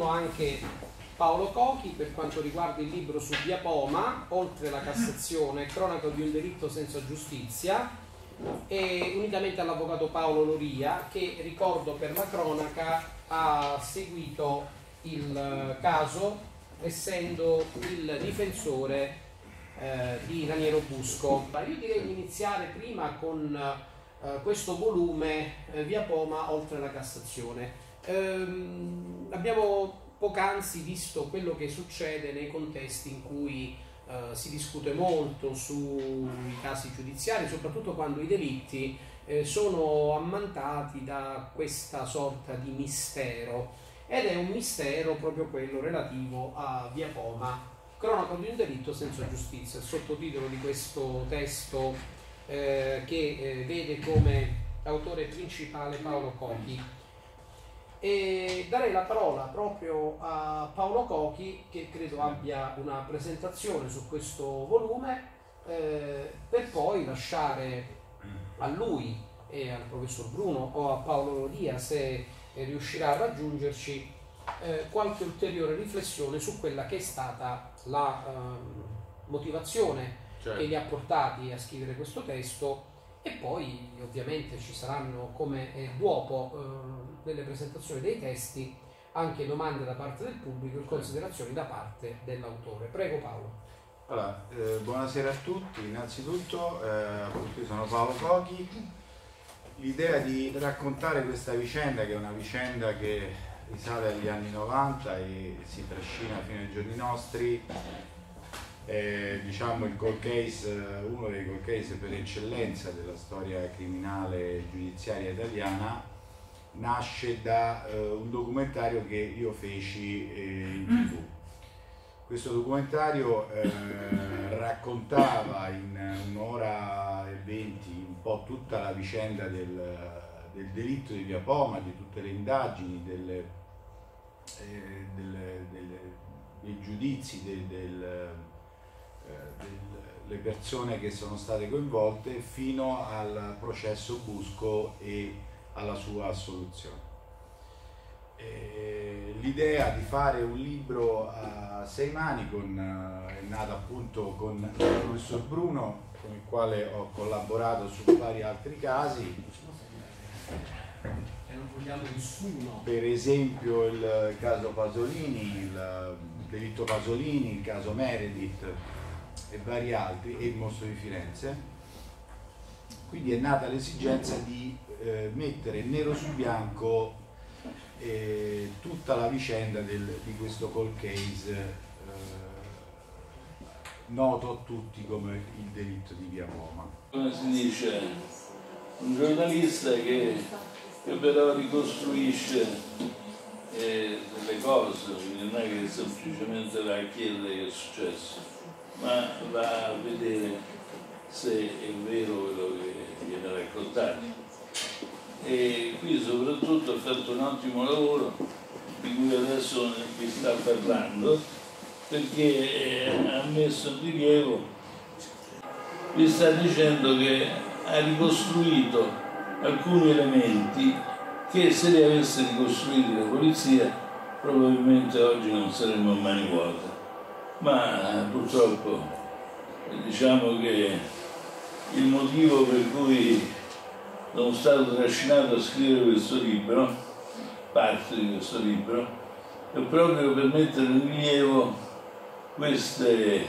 anche Paolo Cochi per quanto riguarda il libro su Via Poma, Oltre la Cassazione, cronaca di un delitto senza giustizia, e unitamente all'avvocato Paolo Loria, che, ricordo per la cronaca, ha seguito il caso essendo il difensore di Raniero Busco. Io direi di iniziare prima con questo volume Via Poma, Oltre la Cassazione. Abbiamo poc'anzi visto quello che succede nei contesti in cui si discute molto sui casi giudiziari, soprattutto quando i delitti sono ammantati da questa sorta di mistero, ed è un mistero proprio quello relativo a Via Poma, cronaca di un delitto senza giustizia, il sottotitolo di questo testo che vede come autore principale Paolo Cochi. E darei la parola proprio a Paolo Cochi, che credo abbia una presentazione su questo volume, per poi lasciare a lui e al professor Bruno o a Paolo Loria, se riuscirà a raggiungerci, qualche ulteriore riflessione su quella che è stata la motivazione che li ha portati a scrivere questo testo, e poi ovviamente ci saranno, come dopo nelle presentazioni dei testi, anche domande da parte del pubblico e considerazioni da parte dell'autore. Prego Paolo. Allora, buonasera a tutti. Innanzitutto io sono Paolo Cochi. L'idea di raccontare questa vicenda, che è una vicenda che risale agli anni 90 e si trascina fino ai giorni nostri, diciamo il cold case, uno dei cold case per eccellenza della storia criminale giudiziaria italiana, nasce da un documentario che io feci in TV. Questo documentario raccontava in un'ora e 20 un po' tutta la vicenda del delitto di Via Poma, di tutte le indagini, dei giudizi, le persone che sono state coinvolte, fino al processo Busco e alla sua assoluzione. L'idea di fare un libro a 6 mani è nata appunto con il professor Bruno, con il quale ho collaborato su vari altri casi. Non vogliamo nessuno. Per esempio il caso Pasolini, il delitto Pasolini, il caso Meredith e vari altri, e il mostro di Firenze. Quindi è nata l'esigenza di mettere nero su bianco tutta la vicenda di questo cold case noto a tutti come il delitto di Via Poma. Come si dice, un giornalista che però ricostruisce delle cose, quindi non è che semplicemente va a chiedere che è successo, ma va a vedere se è vero quello che viene raccontato. E qui soprattutto ha fatto un ottimo lavoro di cui adesso vi sta parlando, perché ha messo in rilievo, vi sta dicendo che ha ricostruito alcuni elementi che, se li avesse ricostruiti la polizia, probabilmente oggi non saremmo a mani vuote. Ma purtroppo diciamo che il motivo per cui sono stato trascinato a scrivere questo libro, parte di questo libro, è proprio per mettere in rilievo queste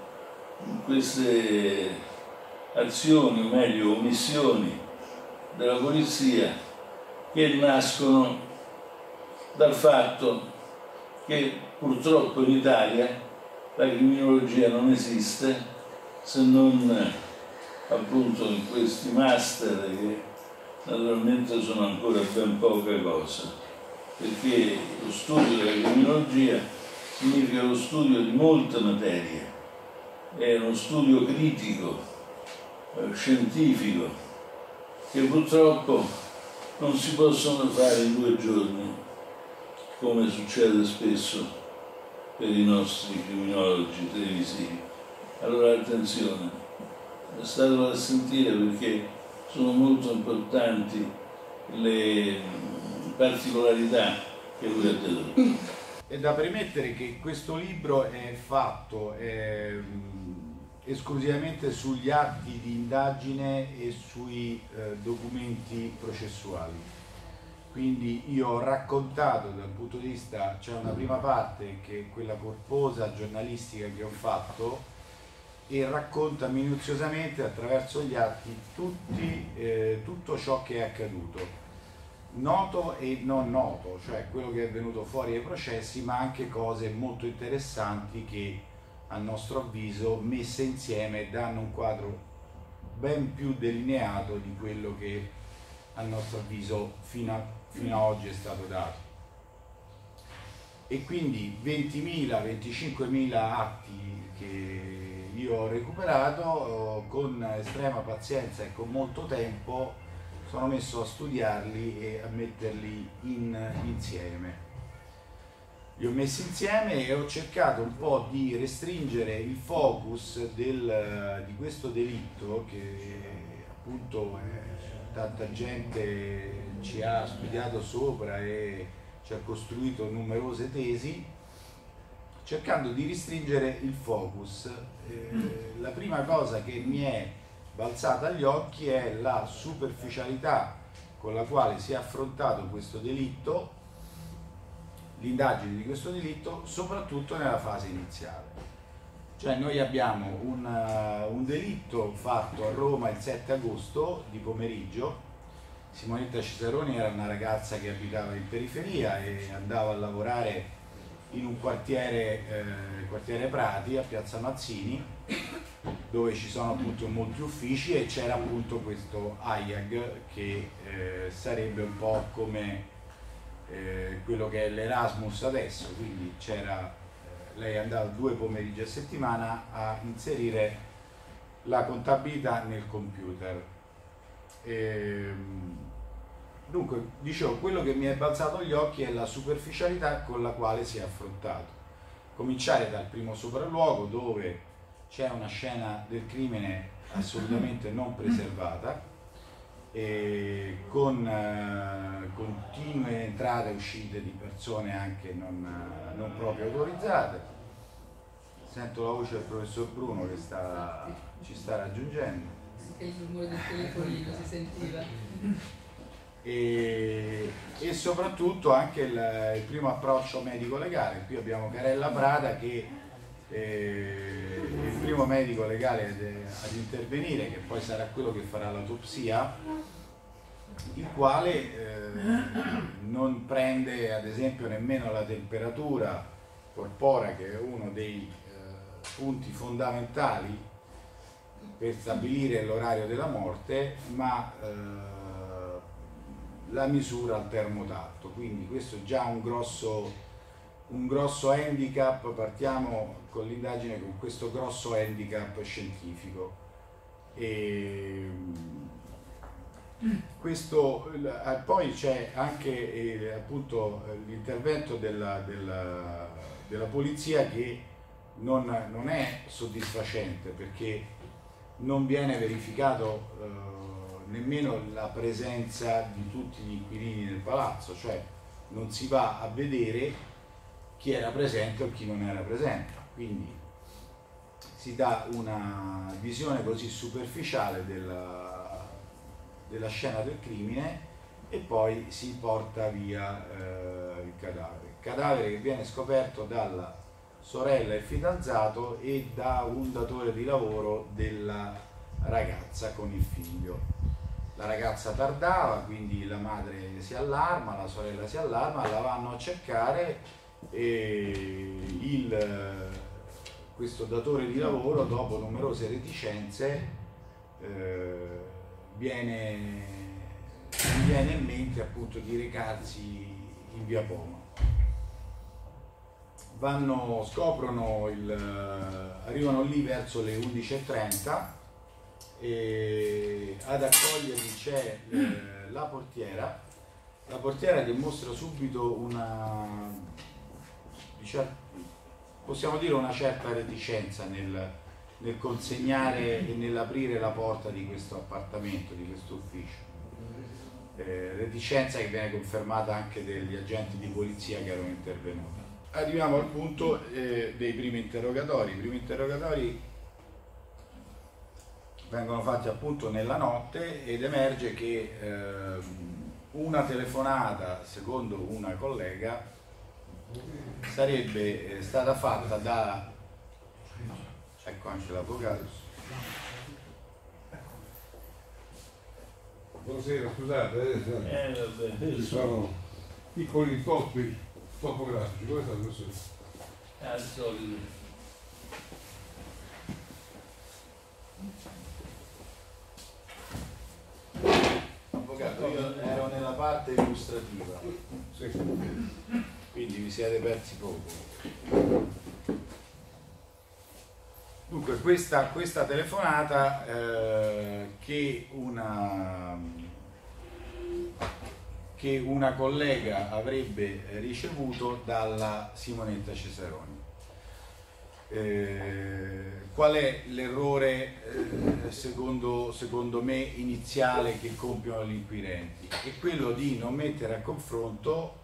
azioni, o meglio omissioni, della polizia, che nascono dal fatto che purtroppo in Italia la criminologia non esiste, se non appunto in questi master che naturalmente sono ancora ben poca cosa, perché lo studio della criminologia significa lo studio di molte materie, è uno studio critico, scientifico, che purtroppo non si possono fare in 2 giorni, come succede spesso per i nostri criminologi televisivi. Allora attenzione, statelo a sentire, perché sono molto importanti le particolarità che lui ha detto. È da premettere che questo libro è fatto esclusivamente sugli atti di indagine e sui documenti processuali. Quindi io ho raccontato dal punto di vista, c'è una prima parte che è quella corposa, giornalistica che ho fatto, e racconta minuziosamente attraverso gli atti tutto ciò che è accaduto, noto e non noto, cioè quello che è venuto fuori ai processi, ma anche cose molto interessanti che a nostro avviso messe insieme danno un quadro ben più delineato di quello che a nostro avviso fino a oggi è stato dato. E quindi 20.000-25.000 atti che io ho recuperato, con estrema pazienza e con molto tempo sono messo a studiarli e a metterli insieme. Li ho messi insieme e ho cercato un po' di restringere il focus di questo delitto, che appunto tanta gente ci ha studiato sopra e ci ha costruito numerose tesi, cercando di restringere il focus. La prima cosa che mi è balzata agli occhi è la superficialità con la quale si è affrontato questo delitto, l'indagine di questo delitto, soprattutto nella fase iniziale. Cioè noi abbiamo un delitto fatto a Roma il 7 agosto di pomeriggio. Simonetta Cesaroni era una ragazza che abitava in periferia e andava a lavorare in un quartiere Prati, a Piazza Mazzini, dove ci sono appunto molti uffici, e c'era appunto questo AIAG che sarebbe un po' come quello che è l'Erasmus adesso, quindi lei andava 2 pomeriggi a settimana a inserire la contabilità nel computer. Dunque, dicevo, quello che mi è balzato agli occhi è la superficialità con la quale si è affrontato. Cominciare dal primo sopralluogo, dove c'è una scena del crimine assolutamente non preservata, con continue entrate e uscite di persone anche non proprio autorizzate. Sento la voce del professor Bruno che ci sta raggiungendo. Anche il rumore del telefonino si sentiva. E soprattutto anche il primo approccio medico-legale. Qui abbiamo Carella Prada che è il primo medico legale ad intervenire, che poi sarà quello che farà l'autopsia, il quale non prende ad esempio nemmeno la temperatura corporea, che è uno dei punti fondamentali per stabilire l'orario della morte, ma la misura al termotatto. Quindi questo è già un grosso handicap. Partiamo con l'indagine con questo grosso handicap scientifico. Poi c'è anche appunto l'intervento della polizia, che non è soddisfacente, perché non viene verificato nemmeno la presenza di tutti gli inquilini del palazzo, cioè non si va a vedere chi era presente o chi non era presente, quindi si dà una visione così superficiale della scena del crimine e poi si porta via il cadavere che viene scoperto dalla sorella e il fidanzato e da un datore di lavoro della ragazza con il figlio. La ragazza tardava, quindi la madre si allarma, la sorella si allarma, la vanno a cercare e questo datore di lavoro, dopo numerose reticenze, viene in mente appunto di recarsi in via Poma. Arrivano lì verso le 11:30 e ad accoglierli c'è la portiera che mostra subito possiamo dire una certa reticenza nel consegnare e nell'aprire la porta di questo appartamento, di questo ufficio. Reticenza che viene confermata anche dagli agenti di polizia che erano intervenuti. arriviamo al punto dei primi interrogatori. I primi interrogatori vengono fatti appunto nella notte ed emerge che una telefonata, secondo una collega, sarebbe stata fatta da, ecco anche l'avvocato. Buonasera, scusate, vabbè, ci sono piccoli intoppi topografici, come state messo? è al solito. Avvocato, io ero nella parte illustrativa, Sì. quindi vi siete persi poco. Dunque, questa telefonata che una collega avrebbe ricevuto dalla Simonetta Cesaroni. Qual è l'errore secondo me iniziale che compiono gli inquirenti? È quello di non mettere a confronto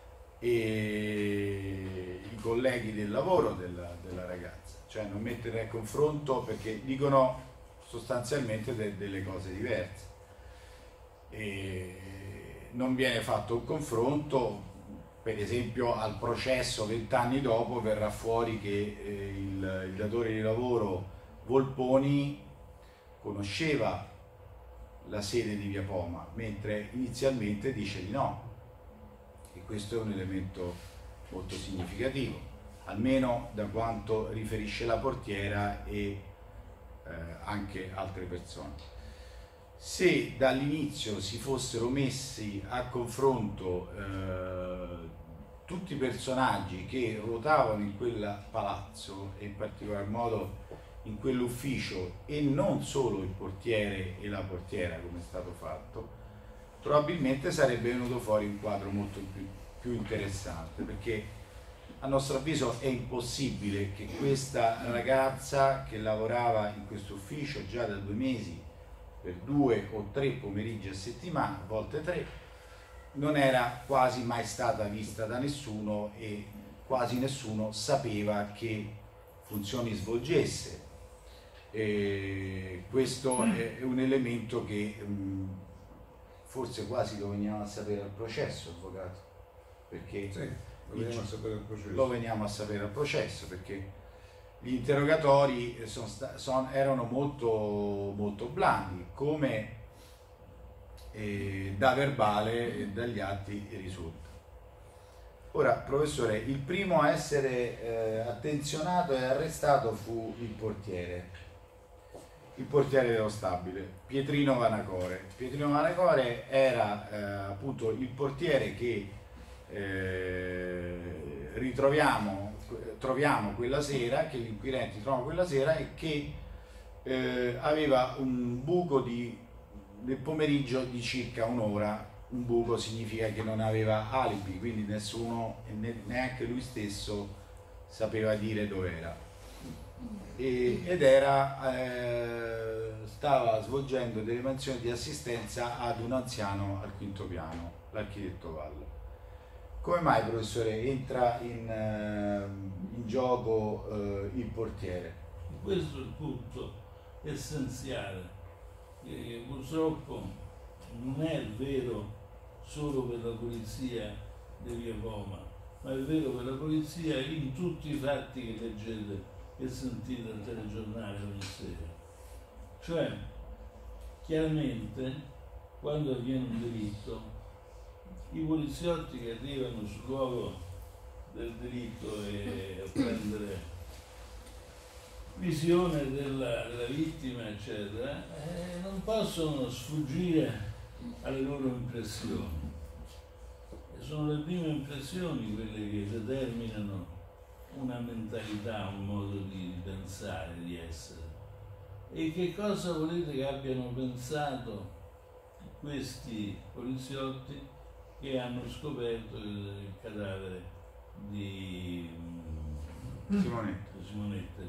i colleghi del lavoro della ragazza, cioè non mettere a confronto, perché dicono sostanzialmente delle cose diverse. Non viene fatto un confronto, per esempio al processo 20 anni dopo verrà fuori che il datore di lavoro Volponi conosceva la sede di Via Poma, mentre inizialmente dice di no, e questo è un elemento molto significativo, almeno da quanto riferisce la portiera e anche altre persone. Se dall'inizio si fossero messi a confronto tutti i personaggi che ruotavano in quel palazzo e in particolar modo in quell'ufficio, e non solo il portiere e la portiera come è stato fatto, probabilmente sarebbe venuto fuori un quadro molto più interessante, perché a nostro avviso è impossibile che questa ragazza che lavorava in questo ufficio già da 2 mesi per 2 o 3 pomeriggi a settimana, a volte 3, non era quasi mai stata vista da nessuno e quasi nessuno sapeva che funzioni svolgesse. E questo è un elemento che forse quasi lo veniamo a sapere al processo, avvocato, perché Sì, lo veniamo a sapere al processo. Lo veniamo a sapere al processo, perché gli interrogatori erano molto blandi, come da verbale e dagli atti risulta. Ora, professore, il primo a essere attenzionato e arrestato fu il portiere dello stabile, Pietrino Vanacore. Pietrino Vanacore era appunto il portiere che troviamo quella sera, che gli inquirenti trovano quella sera, e che aveva un buco del pomeriggio di circa un'ora. Un buco significa che non aveva alibi, quindi nessuno, neanche lui stesso, sapeva dire dov'era. Ed stava svolgendo delle mansioni di assistenza ad un anziano al 5° piano, l'architetto Vallo. Come mai, professore, entra in gioco il portiere? Questo è il punto essenziale, che purtroppo non è vero solo per la polizia di Via Poma, ma è vero per la polizia in tutti i fatti che leggete e sentite al telegiornale ogni sera. Cioè, chiaramente, quando avviene un delitto, i poliziotti che arrivano sul luogo del delitto e a prendere visione della vittima, eccetera, non possono sfuggire alle loro impressioni. E sono le prime impressioni quelle che determinano una mentalità, un modo di pensare, di essere. E che cosa volete che abbiano pensato questi poliziotti che hanno scoperto il cadavere di Simonetta?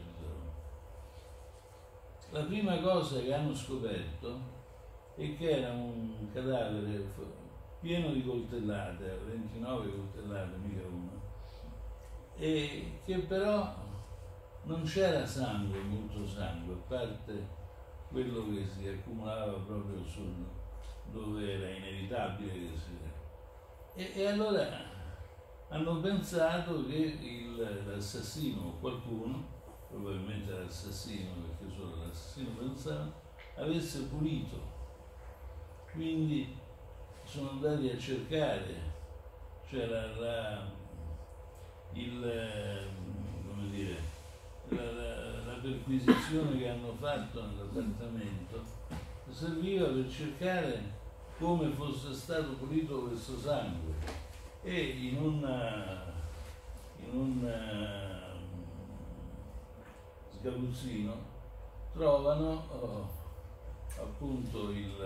La prima cosa che hanno scoperto è che era un cadavere pieno di coltellate, 29 coltellate, mica una, e che però non c'era sangue, molto sangue, a parte quello che si accumulava proprio dove era inevitabile che si... E allora hanno pensato che l'assassino o qualcuno, probabilmente l'assassino, perché solo l'assassino pensava, avesse pulito. Quindi sono andati a cercare, c'era la perquisizione che hanno fatto nell'appartamento serviva per cercare come fosse stato pulito questo sangue, e in un sgabuzzino trovano appunto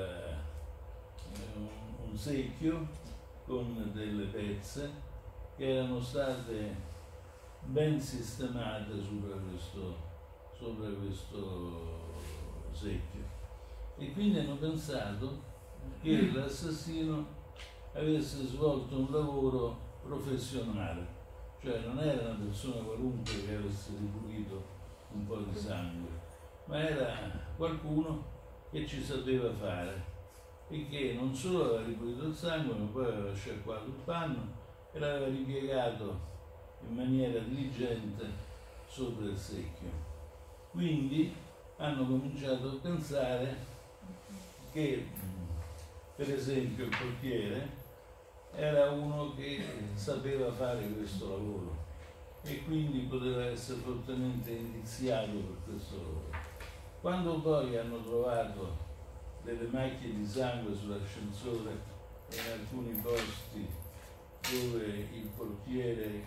un secchio con delle pezze che erano state ben sistemate sopra questo secchio, e quindi hanno pensato che l'assassino avesse svolto un lavoro professionale, cioè non era una persona qualunque che avesse ripulito un po' di sangue, ma era qualcuno che ci sapeva fare e che non solo aveva ripulito il sangue, ma poi aveva sciacquato il panno e l'aveva ripiegato in maniera diligente sopra il secchio. Quindi hanno cominciato a pensare che, per esempio, il portiere era uno che sapeva fare questo lavoro e quindi poteva essere fortemente indiziato per questo lavoro. Quando poi hanno trovato delle macchie di sangue sull'ascensore e in alcuni posti dove il portiere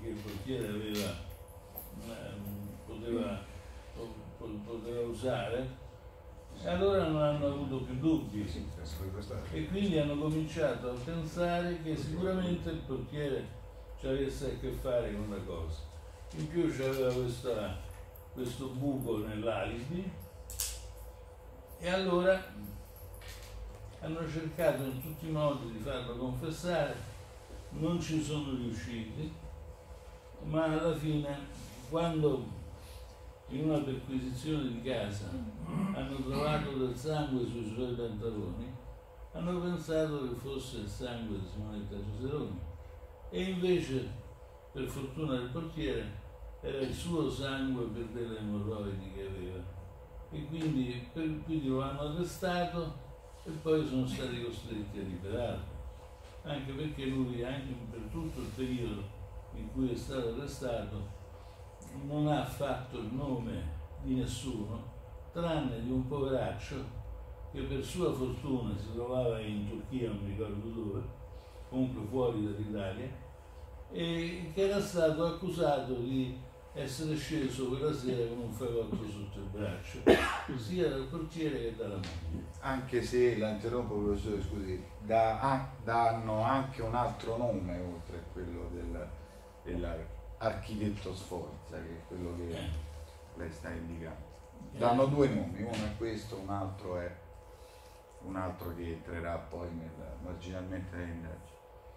poteva usare, allora non hanno avuto più dubbi e quindi hanno cominciato a pensare che sicuramente il portiere ci avesse a che fare con la cosa. In più c'aveva questo buco nell'alibi, e allora hanno cercato in tutti i modi di farlo confessare, non ci sono riusciti, ma alla fine, quando in una perquisizione di casa hanno trovato del sangue sui suoi pantaloni, hanno pensato che fosse il sangue di Simonetta Ciceroni, e invece, per fortuna del portiere, era il suo sangue per delle emorroidi che aveva, e quindi lo hanno arrestato e poi sono stati costretti a liberarlo, anche perché lui, anche per tutto il periodo in cui è stato arrestato, non ha fatto il nome di nessuno, tranne di un poveraccio che per sua fortuna si trovava in Turchia, non mi ricordo dove, comunque fuori dall'Italia, e che era stato accusato di essere sceso quella sera con un fagotto sotto il braccio, sia dal portiere che dalla moglie. Anche se, la interrompo professore, scusi, danno anche un altro nome oltre a quello dell'architetto Sforza, che è quello che lei sta indicando. Danno due nomi, uno è questo, un altro è un altro che entrerà poi marginalmente nell'indagine.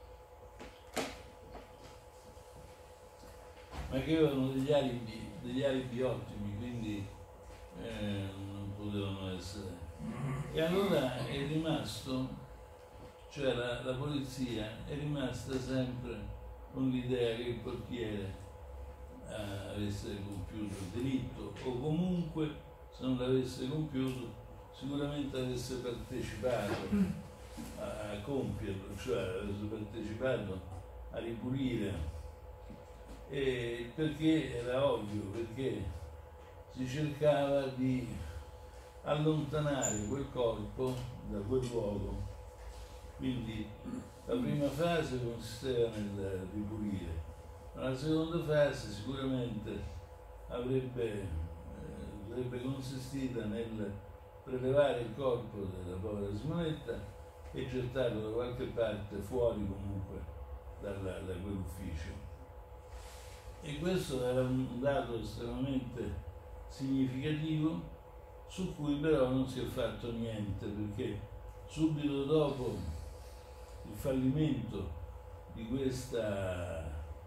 Ma che avevano degli alibi ottimi, quindi non potevano essere. E allora è rimasto, cioè la polizia è rimasta sempre con l'idea che il portiere avesse compiuto il delitto, o comunque, se non l'avesse compiuto, sicuramente avesse partecipato a compierlo, cioè avesse partecipato a ripulire. E perché era ovvio, perché si cercava di allontanare quel corpo da quel luogo. Quindi la prima fase consisteva nel ripulire, ma la seconda fase sicuramente sarebbe consistita nel prelevare il corpo della povera Simonetta e gettarlo da qualche parte fuori comunque da quell'ufficio. E questo era un dato estremamente significativo, su cui però non si è fatto niente, perché subito dopo il fallimento di questa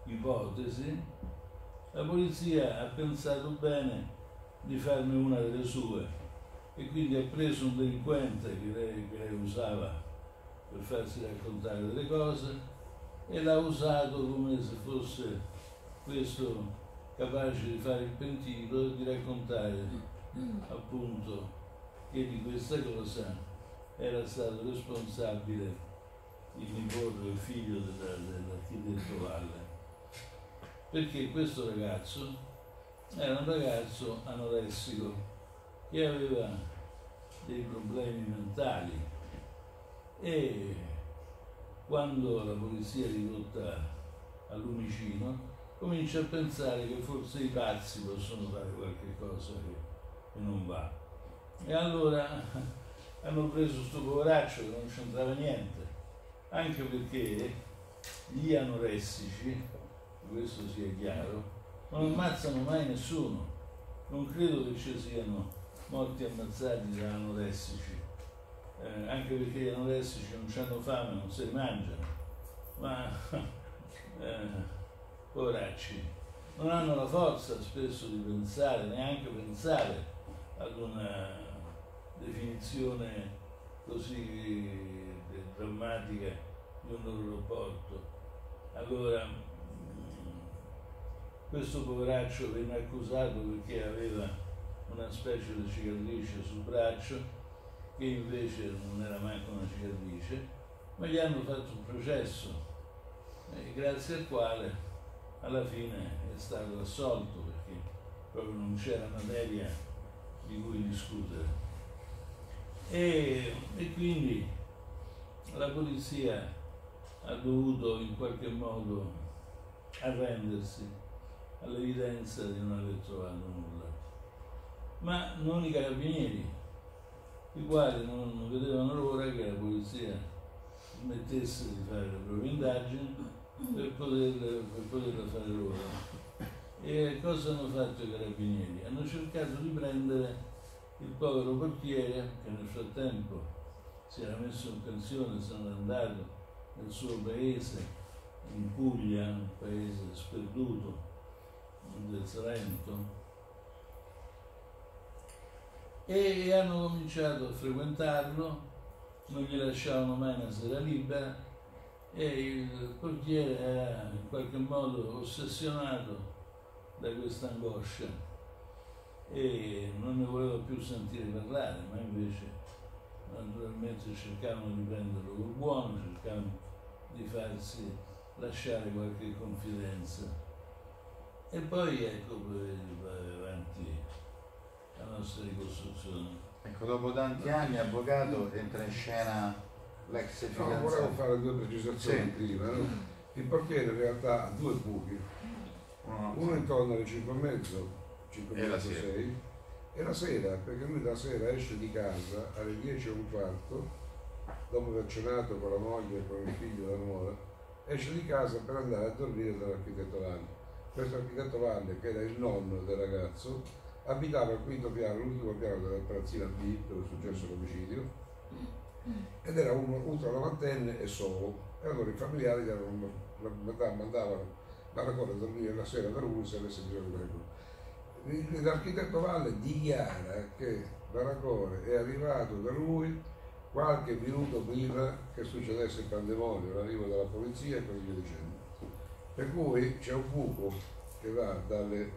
ipotesi, la polizia ha pensato bene di farne una delle sue e quindi ha preso un delinquente che lei usava per farsi raccontare delle cose e l'ha usato come se fosse questo capace di fare il pentito e di raccontare appunto che di questa cosa era stato responsabile il nipote, il figlio dell'architetto Valle, perché questo ragazzo era un ragazzo anoressico che aveva dei problemi mentali e quando la polizia è ridotta al lumicino comincia a pensare che forse i pazzi possono fare qualche cosa che non va, e allora hanno preso questo poveraccio che non c'entrava niente, anche perché gli anoressici, questo sia chiaro, non ammazzano mai nessuno. Non credo che ci siano morti ammazzati da anoressici, anche perché gli anoressici non hanno fame, non se li mangiano, ma poveracci, non hanno la forza spesso di pensare, neanche pensare ad una definizione così drammatica di un loro rapporto. Allora questo poveraccio venne accusato perché aveva una specie di cicatrice sul braccio che invece non era manco una cicatrice, ma gli hanno fatto un processo grazie al quale alla fine è stato assolto perché proprio non c'era materia di cui discutere. E quindi la polizia ha dovuto in qualche modo arrendersi all'evidenza di non aver trovato nulla, ma non i carabinieri, i quali non vedevano l'ora che la polizia smettesse di fare le proprie indagini per poterla fare loro. E cosa hanno fatto i carabinieri? Hanno cercato di prendere il povero portiere che nel frattempo si era messo in pensione, se n'era andato nel suo paese, in Puglia, un paese sperduto del Salento, e hanno cominciato a frequentarlo, non gli lasciavano mai una sera libera e il portiere era in qualche modo ossessionato da questa angoscia e non ne voleva più sentire parlare, ma invece naturalmente cercavano di prenderlo col buono, cercavano di farsi lasciare qualche confidenza. E poi ecco va avanti la nostra ricostruzione. Ecco, dopo tanti anni, avvocato, entra in scena l'ex fidanzato. Volevo fare due precisazioni prima. No? Il portiere in realtà ha due buchi, uno intorno alle 5:30, 5:30, e la sera, perché lui la sera esce di casa alle 10:15, dopo aver cenato con la moglie e con il figlio della nuora, esce di casa per andare a dormire dall'architetto Valle. Questo architetto Valle, che era il nonno del ragazzo, abitava al quinto piano, l'ultimo piano della palazzina B, dove è successo l'omicidio, ed era uno ultra novantenne e solo. E allora i familiari mandavano Baracone a dormire la sera da lui se avesse bisogno di qualcuno. L'architetto Valle dichiara che Baracone è arrivato da lui qualche minuto prima che succedesse il pandemonio, l'arrivo della polizia e così via dicendo. Per cui c'è un buco che va dalle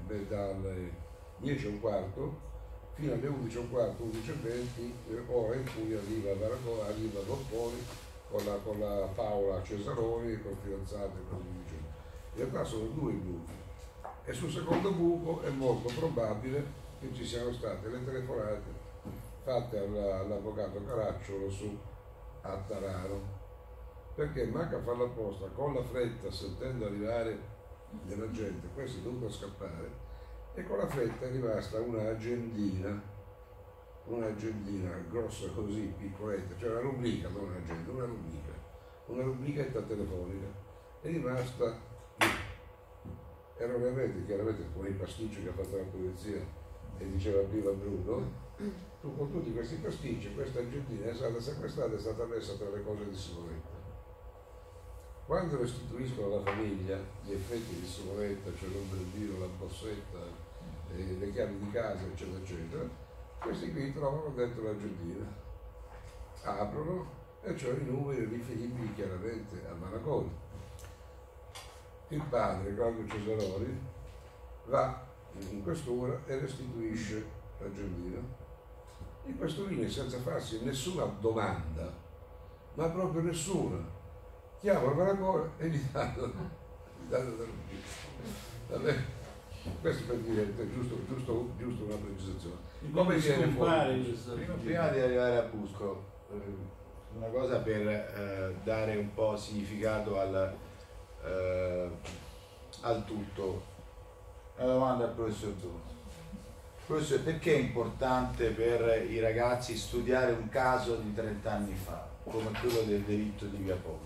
10:15 fino alle 11:15, 11:20, ora in cui arriva Baracone, arriva Volponi con la Paola Cesaroni, col fidanzato e così via dicendo. In realtà sono due buchi. E sul secondo buco è molto probabile che ci siano state le telefonate fatte all'avvocato Caracciolo su a Tarano, perché manca a farla apposta, con la fretta, sentendo arrivare della gente, questo è dovuto scappare, e con la fretta è rimasta un'agendina grossa così, piccoletta, cioè una rubrica, non un'agenda, una rubrichetta telefonica, è rimasta. Erroneamente, chiaramente come i pasticci che ha fatto la polizia e diceva prima Bruno, tu con tutti questi pasticci, questa agendina è stata sequestrata, è stata messa tra le cose di Simonetta. Quando restituiscono alla famiglia gli effetti di sicurezza, cioè l'ombrellino, la borsetta, le chiavi di casa, eccetera, eccetera, questi qui trovano dentro l'argentina, aprono e c'è i numeri riferibili chiaramente a Manacone. Il padre, Claudio Cesaroli, va in questura e restituisce l'argentina. Il questurino, senza farsi nessuna domanda, ma proprio nessuna, chiama il Manacone e gli danno l'argentina. Questo per dire, giusto una precisazione. Come viene fuori? Prima di arrivare a Busco, una cosa per dare un po' significato al tutto. Una domanda al professor Dono. Professore, perché è importante per i ragazzi studiare un caso di 30 anni fa, come quello del delitto di Via Ponte?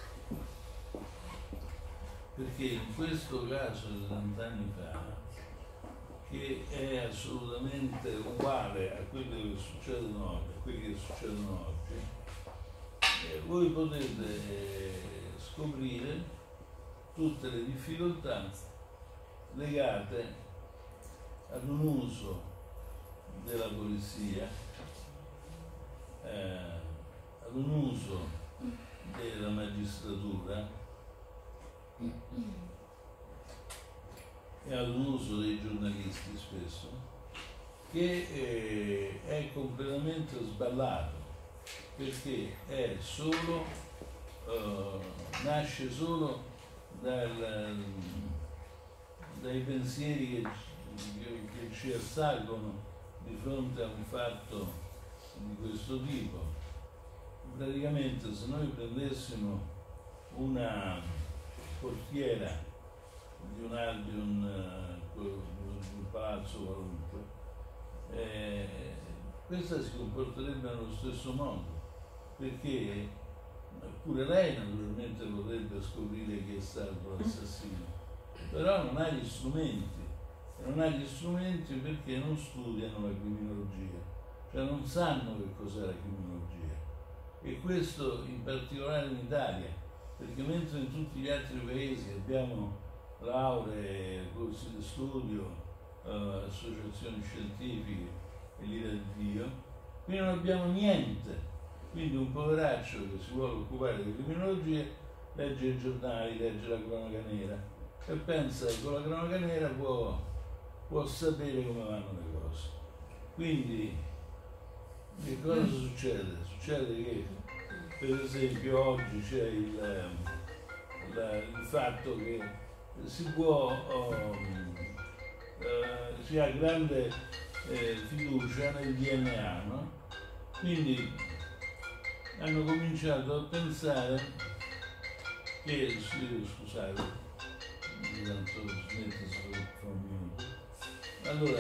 Perché in questo caso di 30 anni fa, che è assolutamente uguale a quello che succedono oggi, a quelli che succedono oggi, voi potete scoprire tutte le difficoltà legate ad un uso della polizia, ad un uso della magistratura e ad un uso dei giornalisti spesso, che è completamente sballato, perché è solo, nasce solo dai pensieri che ci assalgono di fronte a un fatto di questo tipo. Praticamente, se noi prendessimo una portiera di un palazzo qualunque, questa si comporterebbe nello stesso modo, perché pure lei naturalmente vorrebbe scoprire chi è stato l'assassino, però non ha gli strumenti, e non ha gli strumenti perché non studiano la criminologia, cioè non sanno che cos'è la criminologia, e questo in particolare in Italia, perché mentre in tutti gli altri paesi abbiamo lauree, corsi di studio, associazioni scientifiche e l'ira di Dio, qui non abbiamo niente. Quindi un poveraccio che si vuole occupare di criminologia legge i giornali, legge la cronaca nera e pensa che con la cronaca nera può sapere come vanno le cose. Quindi che cosa succede? Succede che per esempio oggi c'è il fatto che si ha grande fiducia nel DNA, no? Quindi hanno cominciato a pensare che, scusate, allora,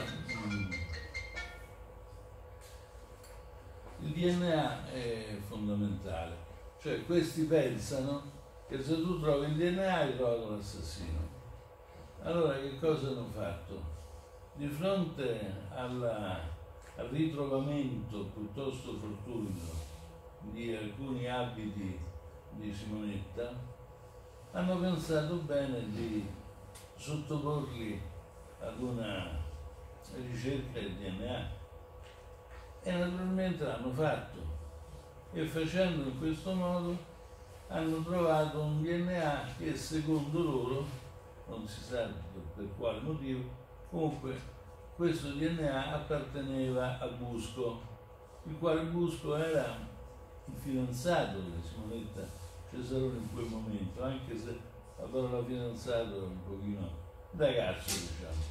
il DNA è fondamentale, cioè questi pensano che se tu trovi il DNA hai trovato l'assassino. Allora che cosa hanno fatto? Di fronte al ritrovamento piuttosto fortuito di alcuni abiti di Simonetta, hanno pensato bene di sottoporli ad una ricerca del DNA e naturalmente l'hanno fatto, e facendo in questo modo hanno trovato un DNA che secondo loro, non si sa per quale motivo, comunque questo DNA apparteneva a Busco, il quale Busco era il fidanzato di Simonetta Cesaroni in quel momento, anche se la parola fidanzato era un pochino ragazzo, diciamo.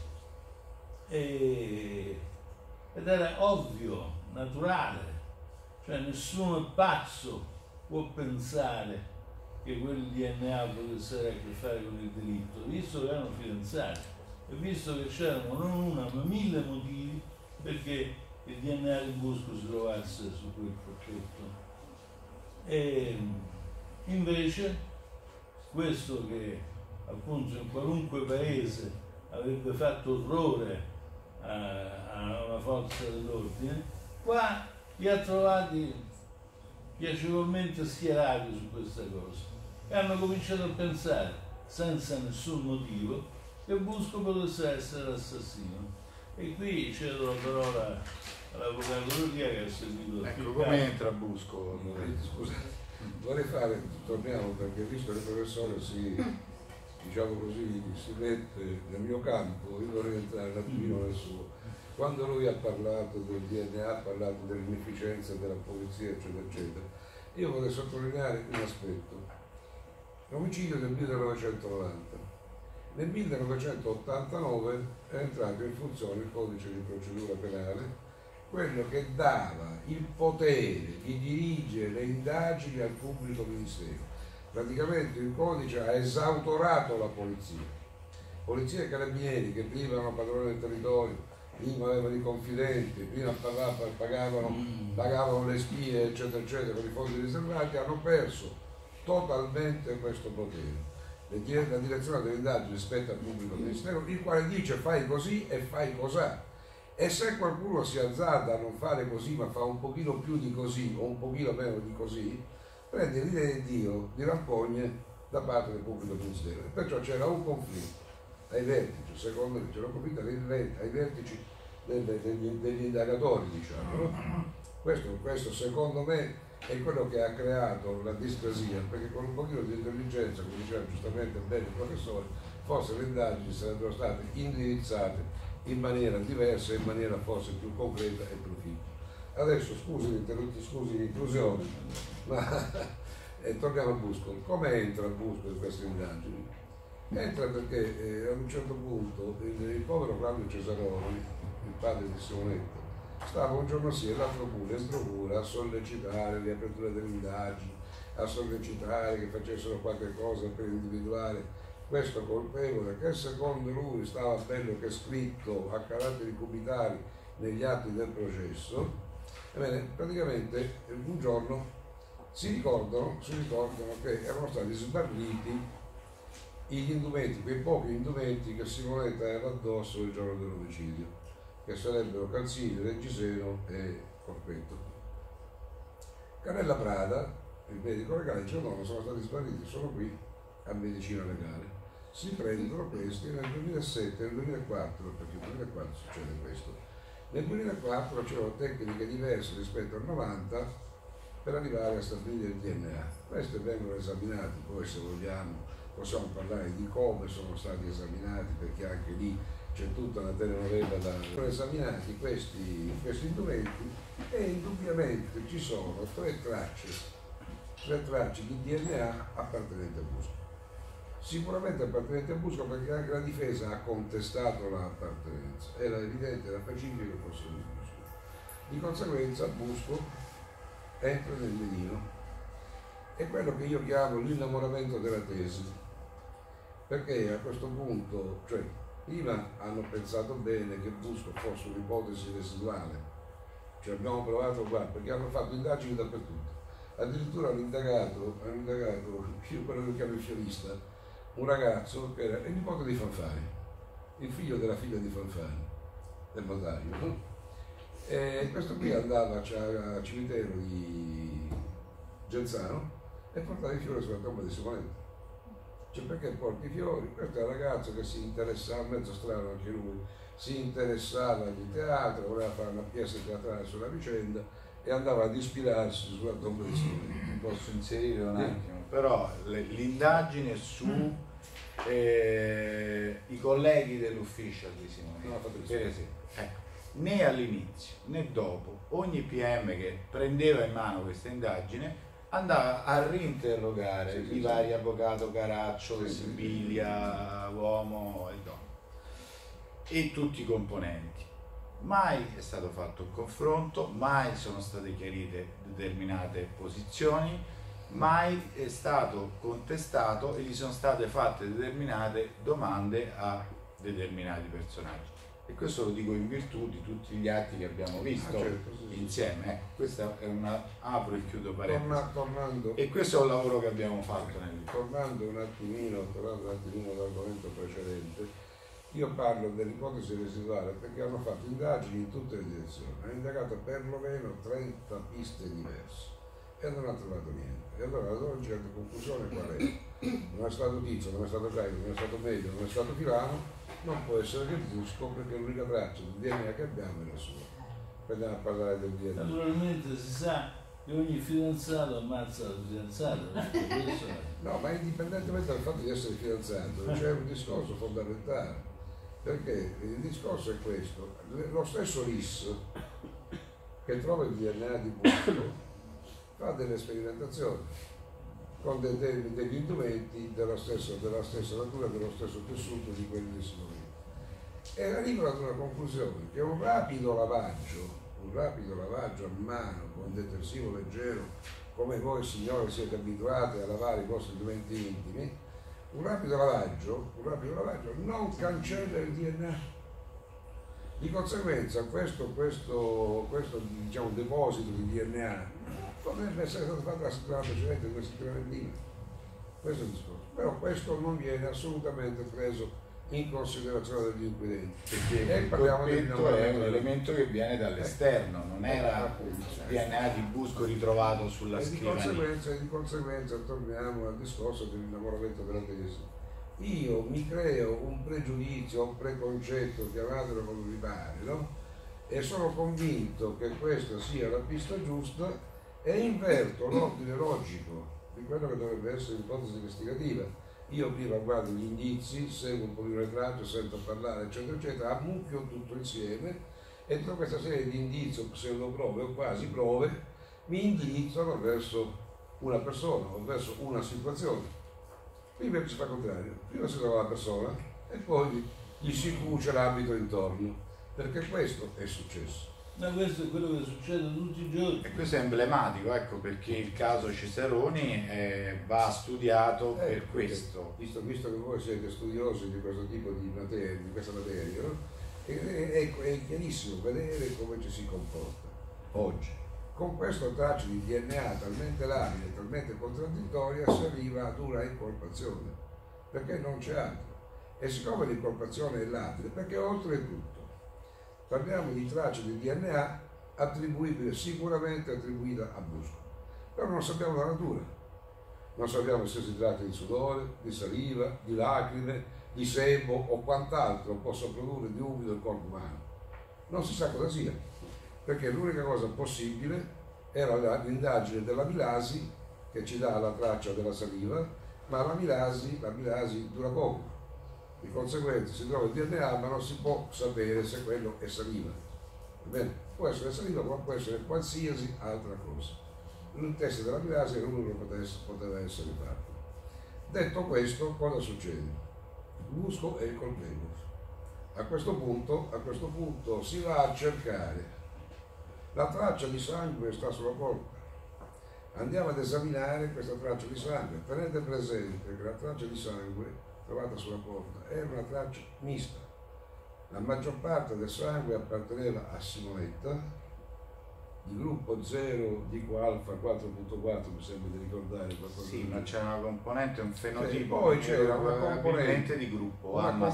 Ed era ovvio, naturale, cioè nessuno pazzo può pensare che quel DNA potesse avere a che fare con il delitto, visto che erano fidanzati e visto che c'erano non una ma 1000 motivi perché il DNA di Busco si trovasse su quel pacchetto. E invece questo, che appunto in qualunque paese avrebbe fatto orrore a una forza dell'ordine, qua li ha trovati piacevolmente schierati su questa cosa, e hanno cominciato a pensare, senza nessun motivo, che Busco potesse essere l'assassino. E qui cedo la parola all'avvocato Rudia che ha seguito. Ecco, come entra Busco? Scusate, vorrei fare, torniamo perché visto che il professore diciamo così, si mette nel mio campo, io vorrei entrare un attimino nel suo. Quando lui ha parlato del DNA, ha parlato dell'inefficienza della polizia, eccetera, eccetera, io vorrei sottolineare un aspetto. L'omicidio del 1990. Nel 1989 è entrato in funzione il codice di procedura penale, quello che dava il potere di dirigere le indagini al pubblico ministero. Praticamente il codice ha esautorato la polizia e carabinieri che prima erano padroni del territorio, prima avevano i confidenti, prima pagavano le spie, eccetera, eccetera, con i fondi riservati, hanno perso totalmente questo potere. La direzione delle indagini spetta al pubblico ministero, il quale dice fai così e fai cos'ha. E se qualcuno si azzarda a non fare così ma fa un pochino più di così o un pochino meno di così, prende l'idea di Dio di rampogne da parte del pubblico ministero. E perciò c'era un conflitto ai vertici, secondo me c'era un conflitto ai vertici degli indagatori, diciamo, no? Questo secondo me è quello che ha creato la discrasia, perché con un pochino di intelligenza, come diceva giustamente bene il professore, forse le indagini sarebbero state indirizzate in maniera diversa, in maniera forse più concreta e proficua. Adesso scusi l'intrusione, ma torniamo a Busco. Come entra Busco in queste indagini? Entra perché ad un certo punto il povero Claudio Cesaroni, il padre di Simonetta, stava un giorno sì e l'altro pure in procura a sollecitare le aperture delle indagini, a sollecitare che facessero qualche cosa per individuare questo colpevole che secondo lui stava bello che scritto a caratteri cubitali negli atti del processo. Ebbene, praticamente un giorno si ricordano che erano stati sbarriti gli indumenti, quei pochi indumenti che Simonetta aveva addosso il giorno dell'omicidio, che sarebbero calzini, reggiseno e corpetto. Canella Prada, il medico legale, dice no, sono stati spariti, sono qui a medicina legale. Si prendono questi nel 2007 e nel 2004, perché nel 2004 succede questo. Nel 2004 c'erano tecniche diverse rispetto al 90 per arrivare a stabilire il DNA. Queste vengono esaminate, poi se vogliamo possiamo parlare di come sono stati esaminati, perché anche lì c'è tutta una telenovela da... Sono esaminati questi indumenti e indubbiamente ci sono tre tracce di DNA appartenenti a Busco. Sicuramente appartenenti a Busco perché anche la difesa ha contestato l'appartenenza, era evidente, era pacifico che fosse di Busco. Di conseguenza Busco entra nel mirino. È quello che io chiamo l'innamoramento della tesi, perché a questo punto, cioè, prima hanno pensato bene che Busco fosse un'ipotesi residuale, cioè abbiamo provato qua, perché hanno fatto indagini dappertutto. Addirittura hanno indagato quello che chiamo il fiorista, un ragazzo che era il nipote di Fanfani, il figlio della figlia di Fanfani, del notaio, no? E questo qui andava al cimitero di Genzano e portava i fiori sulla tomba di Simonetta. Cioè, perché porti i fiori? Questo è un ragazzo che si interessava, mezzo strano anche lui, si interessava di teatro, voleva fare una pièce teatrale sulla vicenda e andava ad ispirarsi sulla tomba di Simonetta. Posso inserire un attimo? Però l'indagine su i colleghi dell'ufficio di Simonetta, per esempio, ecco, né all'inizio né dopo, ogni PM che prendeva in mano questa indagine andava a rinterrogare i vari avvocati Caraccio, Sibilia, Uomo e Don e tutti i componenti. Mai è stato fatto un confronto, mai sono state chiarite determinate posizioni, mai è stato contestato e gli sono state fatte determinate domande a determinati personaggi. E questo lo dico in virtù di tutti gli atti che abbiamo visto insieme. Ecco, questa è una apro e chiudo parentesi. E questo è un lavoro che abbiamo fatto nel libro. Tornando un attimino all'argomento precedente, io parlo dell'ipotesi residuale perché hanno fatto indagini in tutte le direzioni, hanno indagato perlomeno 30 piste diverse. e non ha trovato niente. E allora la logica di conclusione qual è? Non è stato Tizio, non è stato Caio, non è stato Medio, non è stato Filano, non può essere che Busco, perché l'unica traccia di DNA che abbiamo è la sua. Andiamo a parlare del DNA. Naturalmente si sa che ogni fidanzato ammazza la fidanzata. No, ma indipendentemente dal fatto di essere fidanzato, c'è un discorso fondamentale, perché il discorso è questo: lo stesso RIS che trova il DNA di Busco fa delle sperimentazioni con degli indumenti della stessa natura, dello stesso tessuto di quelli del Sinolino, e arriva ad una conclusione che un rapido lavaggio a mano con detersivo leggero, come voi signore siete abituati a lavare i vostri indumenti intimi, un rapido lavaggio non cancella il DNA. Di conseguenza questo diciamo, deposito di DNA potrebbe essere stato fatto la settimana precedente, 2 settimane prima. Questo è il discorso. Però questo non viene assolutamente preso in considerazione dagli inquirenti. Perché il corpetto è un elemento che viene dall'esterno, non era il DNA di Busco ritrovato sulla scrivania. Di conseguenza torniamo al discorso dell'innamoramento della tesi. Io mi creo un pregiudizio, un preconcetto, chiamatelo come vi pare, no? E sono convinto che questa sia la pista giusta e inverto l'ordine logico di quello che dovrebbe essere l'ipotesi investigativa. Io prima guardo gli indizi, seguo un po' di retrato, sento parlare, eccetera, eccetera, ammucchio tutto insieme e tutta questa serie di indizi o pseudoprove o quasi prove mi indirizzano verso una persona o verso una situazione. Prima si fa il contrario, prima si trova la persona e poi gli si cuce l'abito intorno, perché questo è successo. Ma questo è quello che succede tutti i giorni. E questo è emblematico, ecco, perché il caso Cesaroni va studiato per questo. Visto che voi siete studiosi di questo tipo di materia, di questa materia, no? È chiarissimo vedere come ci si comporta oggi. Con questo traccia di DNA talmente labile, talmente contraddittoria, si arriva ad una incolpazione, perché non c'è altro. E siccome l'incolpazione è labile, perché oltretutto parliamo di tracce di DNA sicuramente attribuita a Busco, però non sappiamo la natura, non sappiamo se si tratta di sudore, di saliva, di lacrime, di sebo o quant'altro possa produrre di umido il corpo umano. Non si sa cosa sia, perché l'unica cosa possibile era l'indagine dell'amilasi che ci dà la traccia della saliva, ma l'amilasi dura poco. Di conseguenza si trova il DNA, ma non si può sapere se quello è saliva. Va bene? Può essere saliva, ma può essere qualsiasi altra cosa. Il test dell'amilasi è l'unico che poteva essere fatto. Detto questo, cosa succede? Busco è il colpevole. A questo punto si va a cercare. La traccia di sangue sta sulla porta. Andiamo ad esaminare questa traccia di sangue. Tenete presente che la traccia di sangue trovata sulla porta era una traccia mista. La maggior parte del sangue apparteneva a Simonetta, di gruppo 0 dico alfa 4.4, mi sembra di ricordare qualcosa. Sì, ma c'era una componente, un fenotipo, poi c'era una componente di gruppo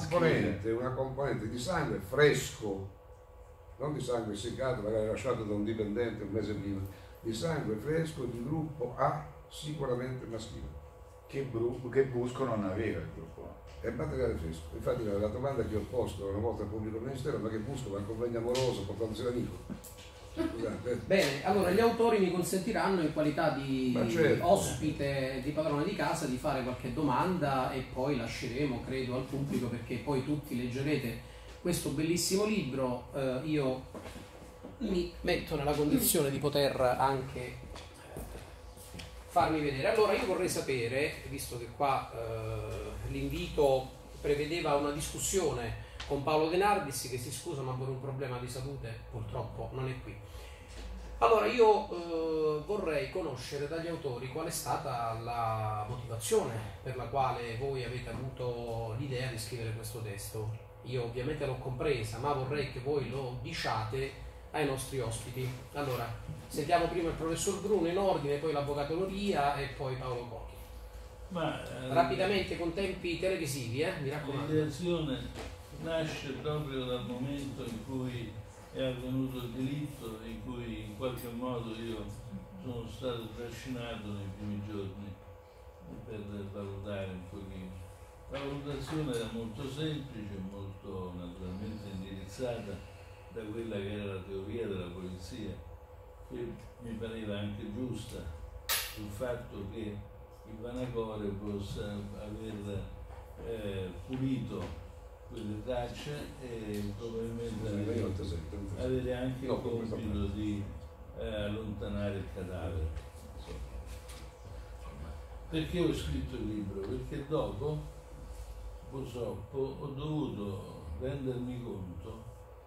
una componente di sangue fresco, non di sangue seccato, magari lasciato da un dipendente un mese prima, di sangue fresco di gruppo A, sicuramente maschile. Che Busco non aveva il gruppo A. È materiale fresco. Infatti la domanda che ho posto una volta al pubblico ministero: ma che Busco va in convegno amoroso portandosi l'amico? Scusate. Bene, allora gli autori mi consentiranno in qualità di certo, ospite, di padrone di casa, di fare qualche domanda e poi lasceremo, credo, al pubblico, perché poi tutti leggerete questo bellissimo libro. Io mi metto nella condizione di poter anche farmi vedere. Allora io vorrei sapere, visto che qua l'invito prevedeva una discussione con Paolo De Nardis, che si scusa ma per un problema di salute purtroppo non è qui. Allora io vorrei conoscere dagli autori qual è stata la motivazione per la quale voi avete avuto l'idea di scrivere questo testo. Io ovviamente l'ho compresa, ma vorrei che voi lo diciate ai nostri ospiti. Allora, sentiamo prima il professor Bruno in ordine, poi l'avvocato Loria e poi Paolo Cocchi. Rapidamente, con tempi televisivi, mi raccomando. L'ideazione nasce proprio dal momento in cui è avvenuto il delitto, in cui in qualche modo io sono stato trascinato nei primi giorni per valutare un pochino. La valutazione era molto semplice, molto naturalmente indirizzata da quella che era la teoria della polizia, che mi pareva anche giusta, sul fatto che il Vanacore possa aver pulito quelle tracce e probabilmente avere anche il compito di allontanare il cadavere. Perché ho scritto il libro? Perché dopo, purtroppo, ho dovuto rendermi conto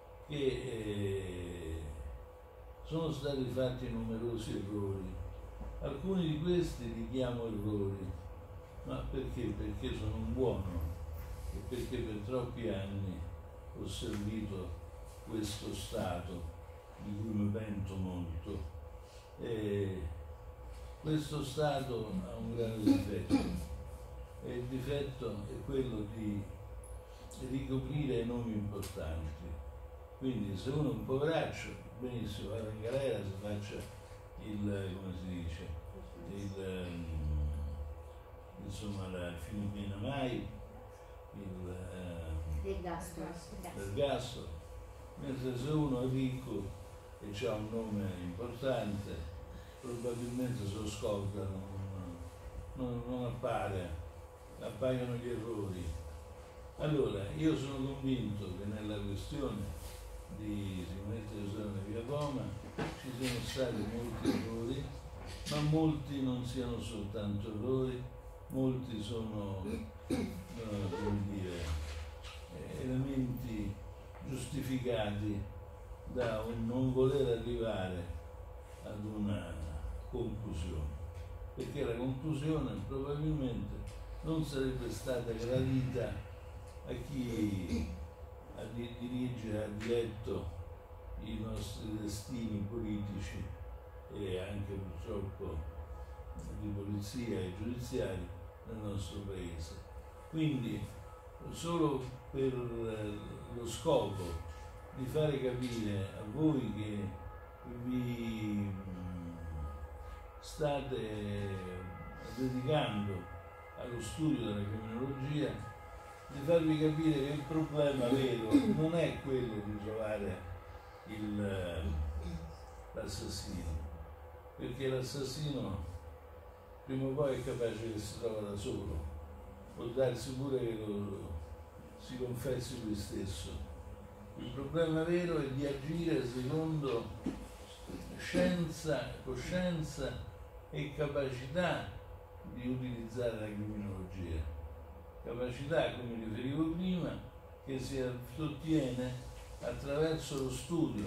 che sono stati fatti numerosi errori. Alcuni di questi li chiamo errori, ma perché? Perché sono un uomo e perché per troppi anni ho servito questo Stato di cui mi pento molto. Questo Stato ha un grande difetto e il difetto è quello di ricoprire nomi importanti. Quindi se uno è un poveraccio, benissimo, vada in galera, si faccia come si dice, insomma la fine pena mai, l'ergastolo, mentre se uno è ricco e ha un nome importante, probabilmente se lo scopre non appaiono gli errori. Allora, io sono convinto che nella questione di Simonetta Giuseppe Via Poma ci siano stati molti errori, ma molti non siano soltanto errori, molti sono come dire, elementi giustificati da un non voler arrivare ad una conclusione, perché la conclusione probabilmente non sarebbe stata gradita a chi dirige, ha diretto i nostri destini politici e anche purtroppo di polizia e giudiziari nel nostro paese. Quindi solo per lo scopo di fare capire a voi che vi state dedicando allo studio della criminologia, di farvi capire che il problema vero non è quello di trovare l'assassino, perché l'assassino prima o poi è capace che si trova da solo, può darsi pure che si confessi lui stesso. Il problema vero è di agire secondo scienza, coscienza e capacità di utilizzare la criminologia. Capacità, come riferivo prima, che si ottiene attraverso lo studio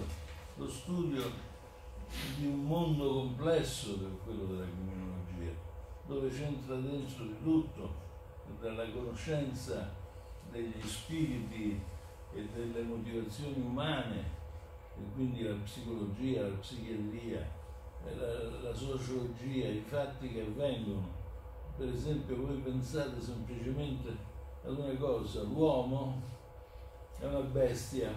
di un mondo complesso che è quello della criminologia, dove c'entra dentro di tutto, dalla conoscenza degli spiriti e delle motivazioni umane, e quindi la psicologia, la psichiatria, la sociologia, i fatti che avvengono. Per esempio, voi pensate semplicemente ad una cosa: l'uomo è una bestia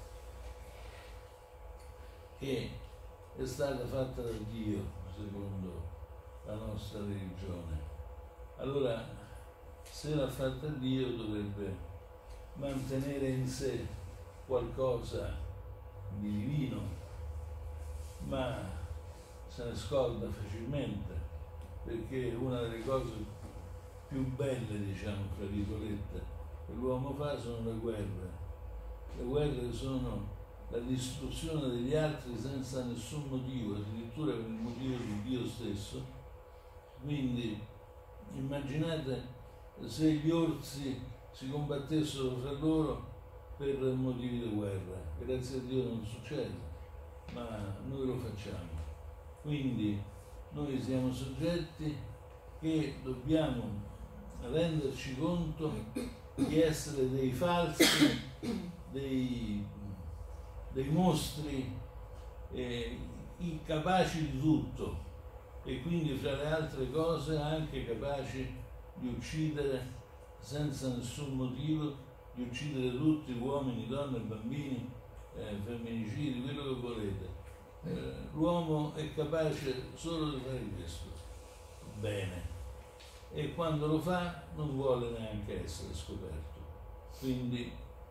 che è stata fatta da Dio, secondo la nostra religione. Allora, se l'ha fatta Dio, dovrebbe mantenere in sé qualcosa di divino, ma se ne scorda facilmente, perché una delle cose più belle, diciamo, tra virgolette, che l'uomo fa sono le guerre. Le guerre sono la distruzione degli altri senza nessun motivo, addirittura per il motivo di Dio stesso. Quindi immaginate se gli orsi si combattessero fra loro per motivi di guerra. Grazie a Dio non succede, ma noi lo facciamo. Quindi noi siamo soggetti che dobbiamo renderci conto di essere dei falsi, dei mostri incapaci di tutto, e quindi fra le altre cose anche capaci di uccidere senza nessun motivo, di uccidere tutti, uomini, donne, bambini, femminicidi, quello che volete. L'uomo è capace solo di fare questo, bene, e quando lo fa non vuole neanche essere scoperto. Quindi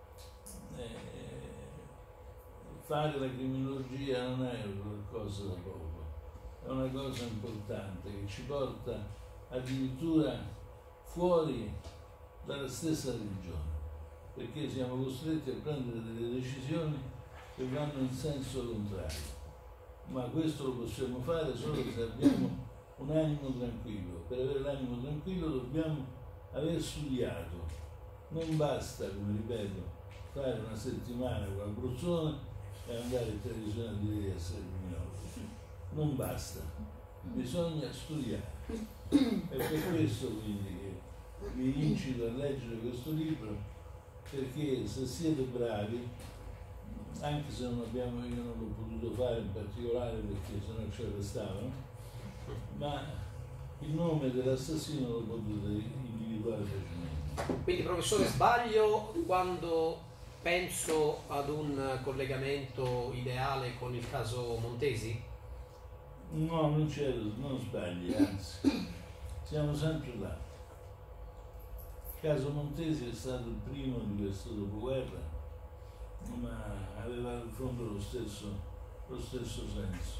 fare la criminologia non è qualcosa da poco, è una cosa importante che ci porta addirittura fuori dalla stessa religione, perché siamo costretti a prendere delle decisioni che vanno in senso contrario. Ma questo lo possiamo fare solo se abbiamo un animo tranquillo. Per avere l'animo tranquillo dobbiamo aver studiato. Non basta, come ripeto, fare una settimana con Abruzzone e andare in televisione a dire di essere criminologi. Non basta, bisogna studiare. È per questo quindi che vi incito a leggere questo libro, perché se siete bravi, anche se io non l'ho potuto fare in particolare perché sennò ci arrestavano, ma il nome dell'assassino lo potete individuare facilmente. Quindi, professore, sbaglio quando penso ad un collegamento ideale con il caso Montesi? No, non sbagli, anzi, siamo sempre là. Il caso Montesi è stato il primo di questo dopoguerra, ma aveva in fondo lo stesso senso.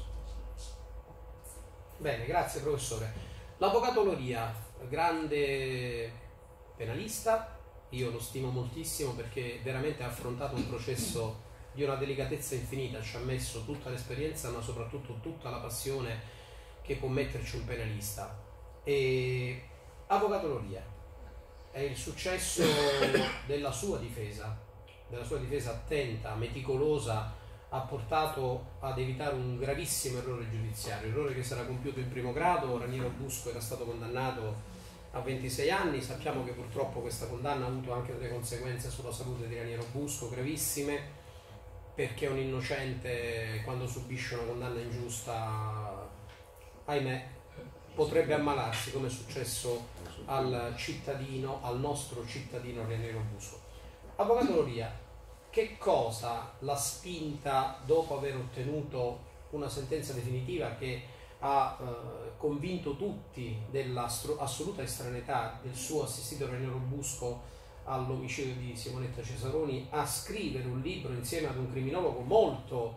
Bene, grazie professore. L'avvocato Loria, grande penalista, io lo stimo moltissimo perché veramente ha affrontato un processo di una delicatezza infinita, ci ha messo tutta l'esperienza ma soprattutto tutta la passione che può metterci un penalista. E avvocato Loria, è il successo della sua difesa attenta, meticolosa, ha portato ad evitare un gravissimo errore giudiziario, errore che sarà compiuto in primo grado. Raniero Busco era stato condannato a 26 anni, sappiamo che purtroppo questa condanna ha avuto anche delle conseguenze sulla salute di Raniero Busco gravissime, perché un innocente quando subisce una condanna ingiusta, ahimè, potrebbe ammalarsi, come è successo al nostro cittadino Raniero Busco. Avvocato Loria, che cosa l'ha spinta, dopo aver ottenuto una sentenza definitiva che ha convinto tutti della assoluta estraneità del suo assistito Raniero Busco all'omicidio di Simonetta Cesaroni, a scrivere un libro insieme ad un criminologo molto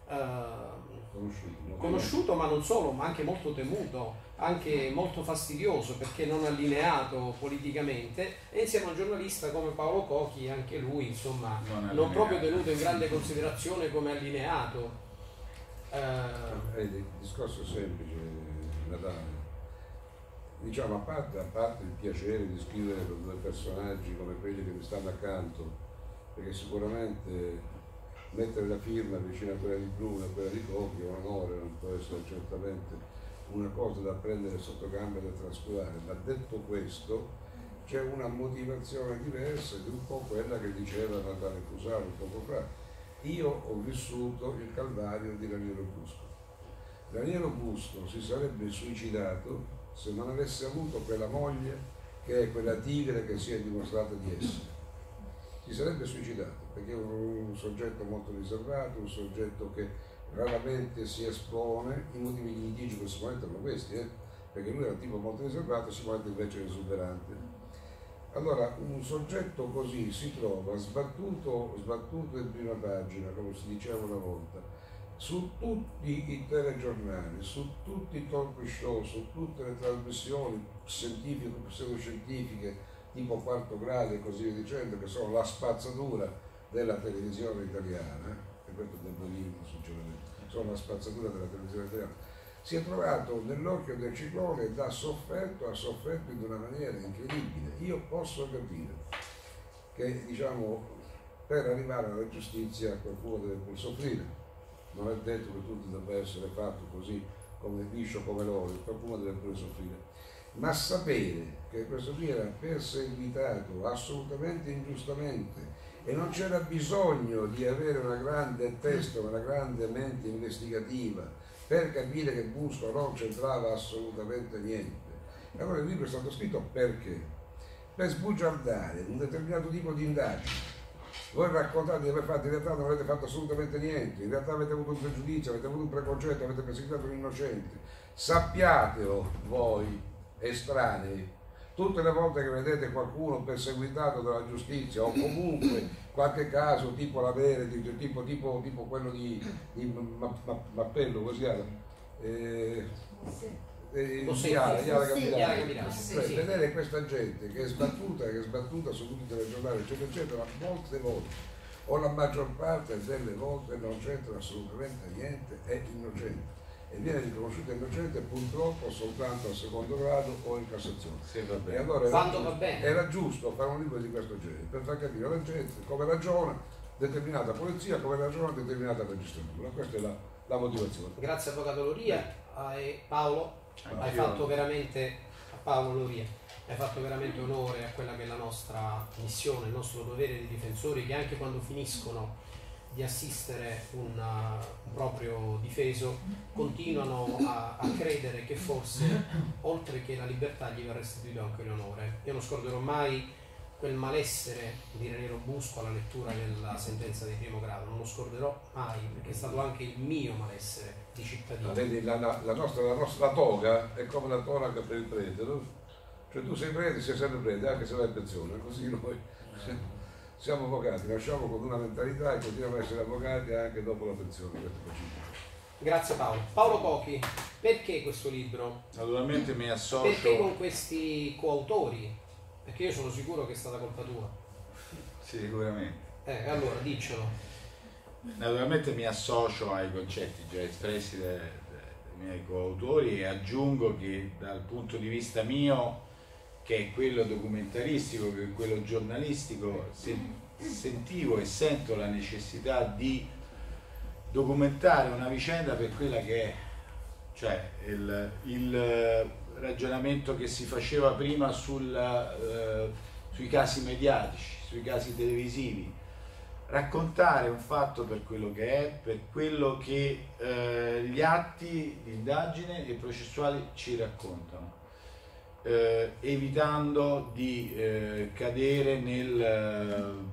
conosciuto, ma non solo, ma anche molto temuto, anche molto fastidioso perché non allineato politicamente, e insieme a un giornalista come Paolo Cochi, anche lui insomma non proprio tenuto in grande considerazione come allineato. Il discorso è semplice, Natale. Diciamo, a parte il piacere di scrivere con due personaggi come quelli che mi stanno accanto, perché sicuramente mettere la firma vicino a quella di Bruno e a quella di Cochi è un onore, non può essere certamente una cosa da prendere sotto gamba e da trascurare, ma detto questo c'è una motivazione diversa, che è un po' quella che diceva Natale Fusaro poco fa. Io ho vissuto il calvario di Raniero Busco. Raniero Busco si sarebbe suicidato se non avesse avuto quella moglie che è quella tigre che si è dimostrata di essere. Si sarebbe suicidato perché è un soggetto molto riservato, un soggetto che raramente si espone. I motivi di litigio Simonetta erano questi, perché lui era un tipo molto riservato, Simonetta invece era esuberante. Allora un soggetto così si trova sbattuto in prima pagina, come si diceva una volta, su tutti i telegiornali, su tutti i talk show, su tutte le trasmissioni scientifiche, pseudoscientifiche tipo Quarto Grado e così via dicendo, che sono la spazzatura della televisione italiana, e questo è debolissimo sinceramente, sono la spazzatura della televisione italiana. Si è trovato nell'occhio del ciclone ed ha sofferto in una maniera incredibile. Io posso capire che, diciamo, per arrivare alla giustizia qualcuno deve pur soffrire. Non è detto che tutto debba essere fatto così come liscio come l'olio, qualcuno deve pure soffrire. Ma sapere che questo qui era perseguitato assolutamente ingiustamente e non c'era bisogno di avere una grande testa, una grande mente investigativa per capire che Busco non c'entrava assolutamente niente. Allora il libro è stato scritto perché? Per sbugiardare un determinato tipo di indagine. Voi raccontate di aver fatto, in realtà non avete fatto assolutamente niente, in realtà avete avuto un pregiudizio, avete avuto un preconcetto, avete perseguitato un innocente. Sappiatelo voi, estranei, tutte le volte che vedete qualcuno perseguitato dalla giustizia o comunque qualche caso tipo la Veredi, tipo quello di Mappello, così era? Chiara Capitani. Vedere questa gente che è sbattuta su tutti i telegiornali, eccetera, eccetera, molte volte, o la maggior parte delle volte non c'entra assolutamente niente, è innocente e viene riconosciuto innocente purtroppo soltanto a secondo grado o in Cassazione. E allora era giusto fare un libro di questo genere per far capire alla gente come ragiona determinata polizia, come ragiona determinata magistratura. Questa è la motivazione. Grazie Avvocato Loria. Paolo, hai fatto veramente, a Paolo Loria, hai fatto veramente onore a quella che è la nostra missione, il nostro dovere di difensori, che anche quando finiscono di assistere un proprio difeso continuano a credere che forse oltre che la libertà gli va restituito anche l'onore. Io non scorderò mai quel malessere di René Robusco alla lettura della sentenza di primo grado, non lo scorderò mai, perché è stato anche il mio malessere di cittadino. Vedi, la nostra toga è come la tonaca per il prete, no? Cioè tu sei prete, sei sempre prete, anche se vai in pensione, così noi siamo avvocati, nasciamo con una mentalità e continuiamo a essere avvocati anche dopo la pensione. Grazie Paolo. Paolo Cochi, perché questo libro? Naturalmente mi associo. Perché con questi coautori? Perché io sono sicuro che è stata colpa tua. Sì, sicuramente. Allora, diccelo. Naturalmente mi associo ai concetti già espressi dai miei coautori e aggiungo che dal punto di vista mio, che è quello documentaristico, che è quello giornalistico, sentivo e sento la necessità di documentare una vicenda per quella che è, cioè il ragionamento che si faceva prima sui casi mediatici, sui casi televisivi, raccontare un fatto per quello che è, per quello che gli atti di indagine e processuali ci raccontano, evitando di cadere nel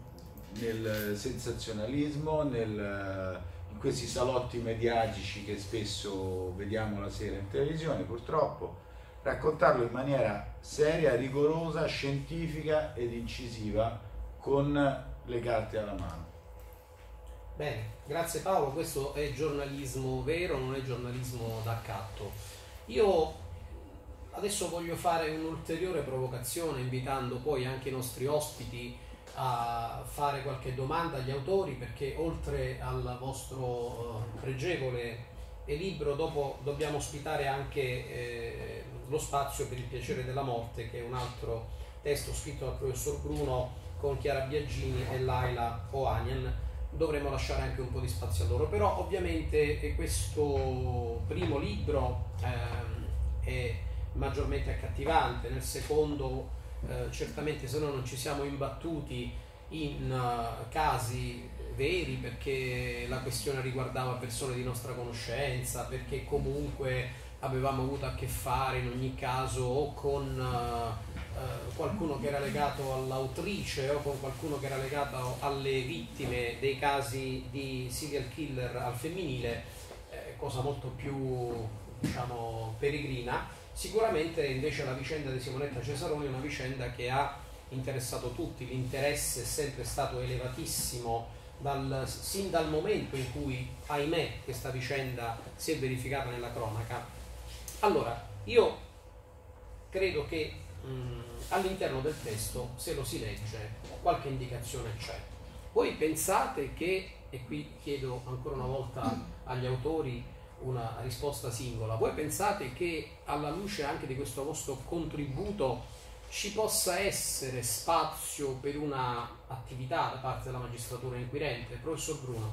sensazionalismo, in questi salotti mediatici che spesso vediamo la sera in televisione, purtroppo, raccontarlo in maniera seria, rigorosa, scientifica ed incisiva, con le carte alla mano. Bene, grazie Paolo, questo è giornalismo vero, non è giornalismo d'accatto. Io adesso voglio fare un'ulteriore provocazione, invitando poi anche i nostri ospiti a fare qualche domanda agli autori, perché oltre al vostro pregevole libro, dopo dobbiamo ospitare anche lo spazio per il piacere della morte, che è un altro testo scritto dal professor Bruno con Chiara Biagini e Laila Ohanian. Dovremo lasciare anche un po' di spazio a loro, però ovviamente questo primo libro è maggiormente accattivante. Nel secondo certamente, se no non ci siamo imbattuti in casi veri, perché la questione riguardava persone di nostra conoscenza, perché comunque avevamo avuto a che fare in ogni caso o con qualcuno che era legato all'autrice o con qualcuno che era legato alle vittime dei casi di serial killer al femminile, cosa molto più, diciamo, peregrina. Sicuramente invece la vicenda di Simonetta Cesaroni è una vicenda che ha interessato tutti, l'interesse è sempre stato elevatissimo sin dal momento in cui, ahimè, questa vicenda si è verificata nella cronaca. Allora, io credo che all'interno del testo, se lo si legge, qualche indicazione c'è. Voi pensate che, e qui chiedo ancora una volta agli autori una risposta singola, voi pensate che alla luce anche di questo vostro contributo ci possa essere spazio per una attività da parte della magistratura inquirente? Professor Bruno.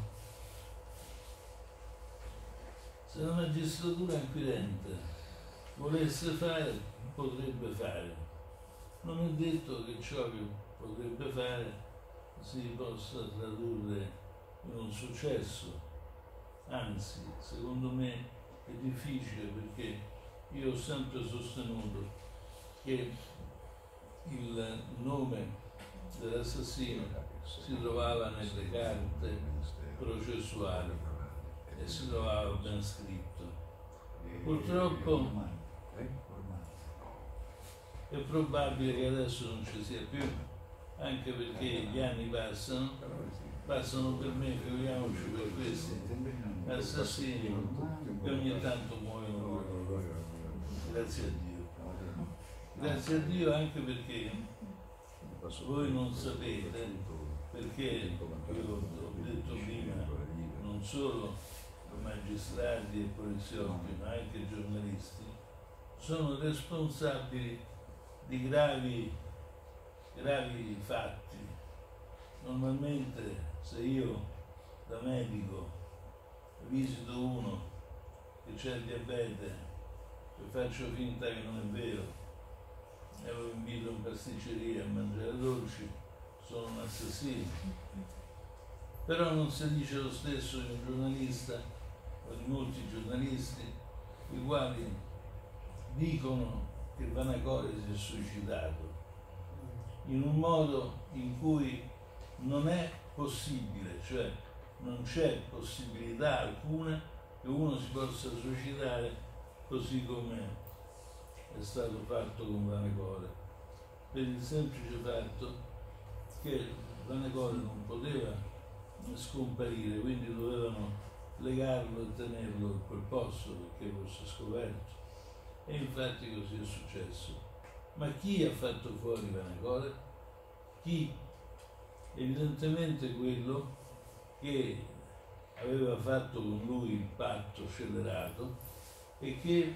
Se la magistratura inquirente volesse fare, potrebbe fare. Non è detto che ciò che potrebbe fare si possa tradurre in un successo. Anzi, secondo me è difficile, perché io ho sempre sostenuto che il nome dell'assassino si trovava nelle carte processuali e si trovava ben scritto. Purtroppo è probabile che adesso non ci sia più, anche perché gli anni passano per me, figuriamoci per questi assassini che ogni tanto muoiono loro. Grazie a Dio. Grazie a Dio, anche perché voi non sapete, perché io ho detto prima, non solo magistrati e poliziotti, ma anche giornalisti, sono responsabili di gravi fatti. Normalmente se io da medico visito uno che c'è il diabete e faccio finta che non è vero e lo invito in pasticceria a mangiare dolci, sono un assassino. Però non si dice lo stesso di un giornalista o di molti giornalisti i quali dicono che Vanacore si è suicidato in un modo in cui non è possibile, cioè non c'è possibilità alcuna che uno si possa suicidare così come è stato fatto con Vanacore, per il semplice fatto che Vanacore non poteva scomparire, quindi dovevano legarlo e tenerlo in quel posto perché fosse scoperto, e infatti così è successo. Ma chi ha fatto fuori Vanacore? Chi? Evidentemente quello che aveva fatto con lui il patto scellerato e che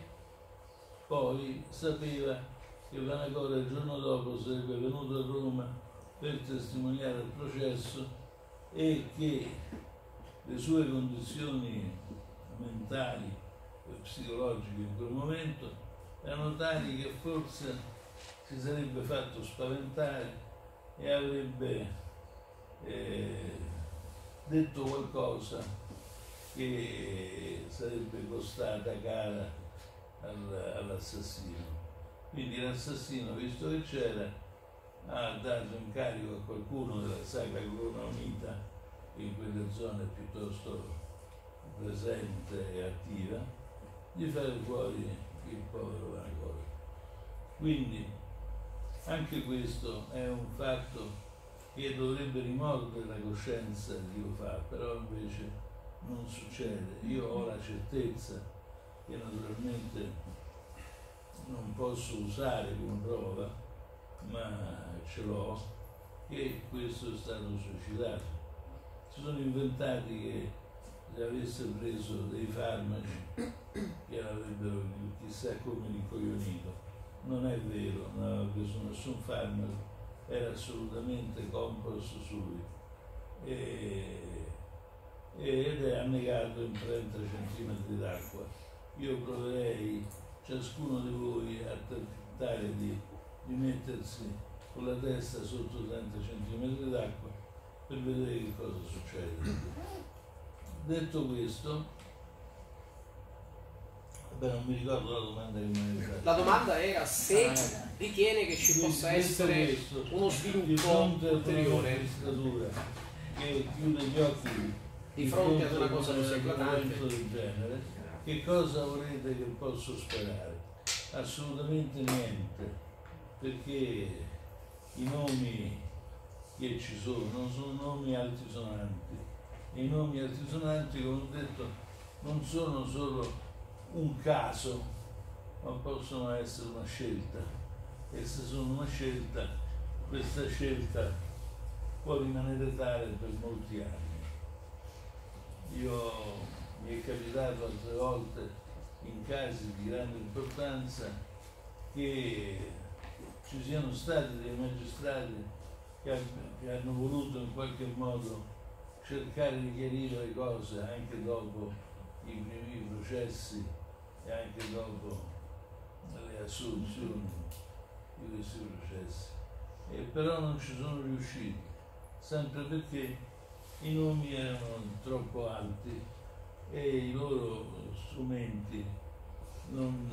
poi sapeva che Vanacore il giorno dopo sarebbe venuto a Roma per testimoniare il processo e che le sue condizioni mentali e psicologiche in quel momento erano tali che forse si sarebbe fatto spaventare e avrebbe detto qualcosa che sarebbe costata cara all'assassino. Quindi l'assassino, visto che c'era, ha dato incarico a qualcuno della Sacra Corona Unita, che in quelle zone è piuttosto presente e attiva, di fare fuori il povero Vanacore. Quindi anche questo è un fatto che dovrebbe rimordere la coscienza di chi lo fa, però invece non succede. Io ho la certezza, che naturalmente non posso usare come prova, ma ce l'ho, che questo è stato suicidato. Si sono inventati che se avesse preso dei farmaci che l'avrebbero chissà come incoglionito. Non è vero, non aveva preso nessun farmaco, era assolutamente composto su lui ed è annegato in 30 centimetri d'acqua. Io proverei ciascuno di voi a tentare di mettersi con la testa sotto 30 centimetri d'acqua per vedere che cosa succede. Detto questo, non mi ricordo la domanda che mi aveva fatto. La domanda era se ritiene che ci possa essere uno sviluppo ulteriore che chiude gli occhi di fronte ad una cosa così eclatante del genere. Che cosa volete che posso sperare? Assolutamente niente, perché i nomi che ci sono nomi altisonanti, e i nomi altisonanti, come ho detto, non sono solo un caso, ma possono essere una scelta, e se sono una scelta, questa scelta può rimanere tale per molti anni. Mi è capitato altre volte in casi di grande importanza che ci siano stati dei magistrati che hanno voluto in qualche modo cercare di chiarire le cose anche dopo i primi processi e anche dopo le assoluzioni di questi processi, e però non ci sono riusciti, sempre perché i nomi erano troppo alti e i loro strumenti non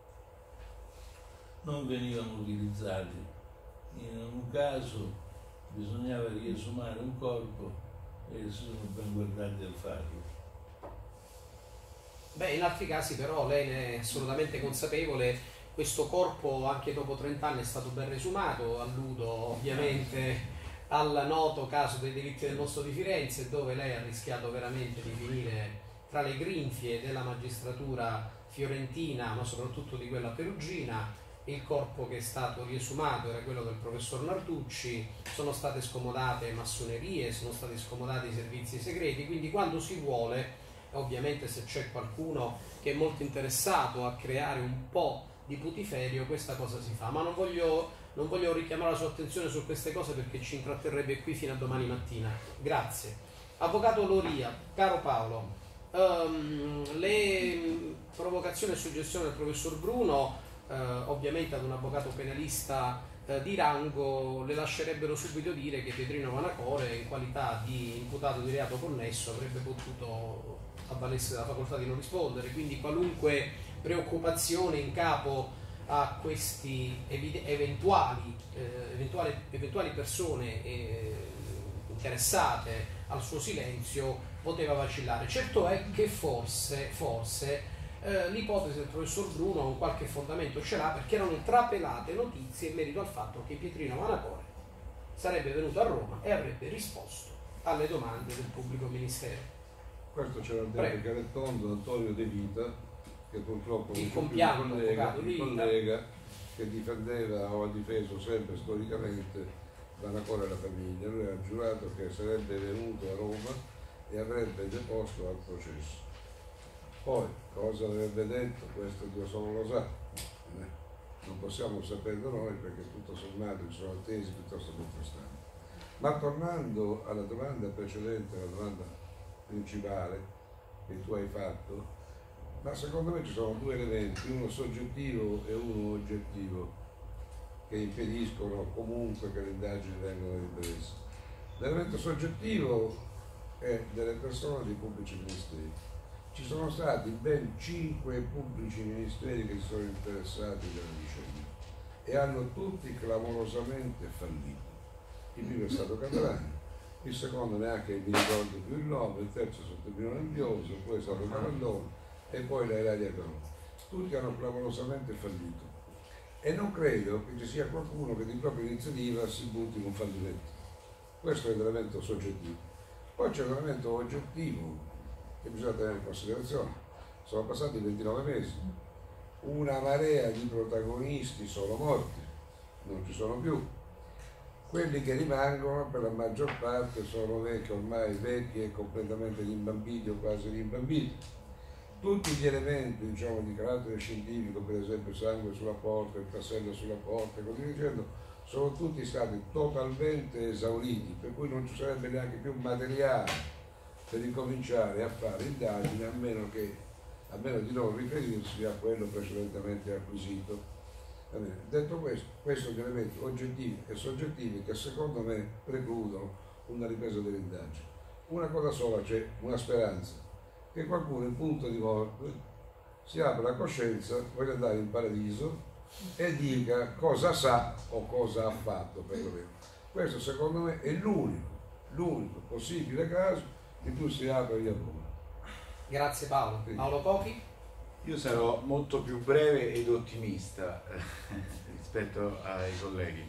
venivano utilizzati. In un caso bisognava riesumare un corpo e si sono ben guardati al farlo. Beh, in altri casi però lei ne è assolutamente consapevole, questo corpo anche dopo 30 anni è stato ben riesumato, alludo ovviamente al noto caso dei delitti del mostro di Firenze, dove lei ha rischiato veramente di finire tra le grinfie della magistratura fiorentina, ma soprattutto di quella perugina. Il corpo che è stato riesumato era quello del professor Narducci, sono state scomodate massonerie, sono stati scomodati i servizi segreti, quindi quando si vuole, ovviamente se c'è qualcuno che è molto interessato a creare un po' di putiferio, questa cosa si fa, ma non voglio richiamare la sua attenzione su queste cose perché ci intratterrebbe qui fino a domani mattina. Grazie. Avvocato Loria, caro Paolo, le provocazioni e suggestioni del professor Bruno ovviamente ad un avvocato penalista di rango le lascerebbero subito dire che Pietrino Vanacore, in qualità di imputato di reato connesso, avrebbe potuto avvalersi della facoltà di non rispondere, quindi qualunque preoccupazione in capo a questi eventuali persone interessate al suo silenzio poteva vacillare. Certo è che forse l'ipotesi del professor Bruno un qualche fondamento ce l'ha, perché erano trapelate notizie in merito al fatto che Pietrino Vanacore sarebbe venuto a Roma e avrebbe risposto alle domande del pubblico ministero. Questo c'era detto Carettondo, Antonio De Vita, che purtroppo il collega che difendeva o ha difeso sempre storicamente Vanacore e la famiglia. Lui ha giurato che sarebbe venuto a Roma e avrebbe deposto al processo. Poi, cosa avrebbe detto, questo Dio solo lo sa, non possiamo saperlo noi perché tutto sommato ci sono tesi piuttosto contrastanti. Ma tornando alla domanda precedente, alla domanda principale che tu hai fatto, ma secondo me ci sono due elementi, uno soggettivo e uno oggettivo, che impediscono comunque che le indagini vengano riprese. L'elemento soggettivo è delle persone dei pubblici ministeri. Ci sono stati ben 5 pubblici ministeri che si sono interessati della vicenda e hanno tutti clamorosamente fallito. Il primo è stato Catalani, il secondo neanche mi ricordo più il nome, il terzo è stato Pino Nebbioso, poi è stato Cavallone e poi la Ilaria Calò. Tutti hanno clamorosamente fallito e non credo che ci sia qualcuno che di propria iniziativa si butti in un fallimento. Questo è l'elemento soggettivo. Poi c'è l'elemento oggettivo che bisogna tenere in considerazione. Sono passati 29 mesi, una marea di protagonisti sono morti, non ci sono più. Quelli che rimangono per la maggior parte sono ormai vecchi e completamente rimbambiti o quasi rimbambiti. Tutti gli elementi, diciamo, di carattere scientifico, per esempio il sangue sulla porta, il tassello sulla porta e così dicendo, sono tutti stati totalmente esauriti, per cui non ci sarebbe neanche più materiale per incominciare a fare indagini a meno di non riferirsi a quello precedentemente acquisito. Detto questo, questi sono gli elementi oggettivi e soggettivi che secondo me precludono una ripresa delle indagini. Una cosa sola c'è, una speranza, che qualcuno in punto di morte si apra la coscienza, voglia andare in paradiso e dica cosa sa o cosa ha fatto perlomeno. Questo secondo me è l'unico possibile caso in cui si apre via Roma. Grazie Paolo. Sì. Paolo Copi? Io sarò molto più breve ed ottimista rispetto ai colleghi.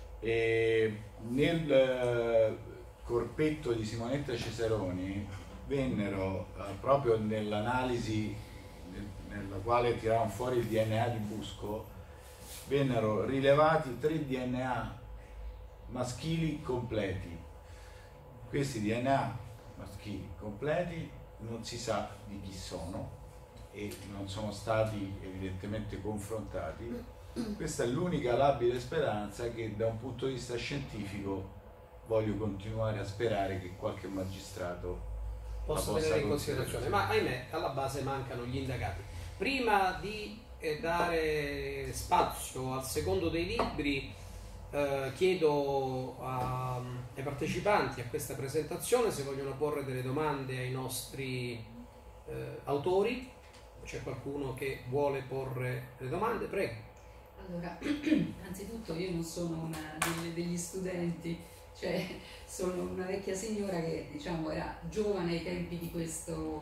Nel corpetto di Simonetta Cesaroni vennero proprio nell'analisi nella quale tiravano fuori il DNA di Busco, vennero rilevati 3 DNA maschili completi. Questi DNA maschili completi non si sa di chi sono e non sono stati evidentemente confrontati. Questa è l'unica labile speranza che da un punto di vista scientifico voglio continuare a sperare che qualche magistrato possa tenere in considerazione, ma ahimè alla base mancano gli indagati. Prima di dare spazio al secondo dei libri, chiedo ai partecipanti a questa presentazione se vogliono porre delle domande ai nostri autori. C'è qualcuno che vuole porre le domande? Prego. Allora, anzitutto io non sono una degli studenti cioè sono una vecchia signora che diciamo era giovane ai tempi di questo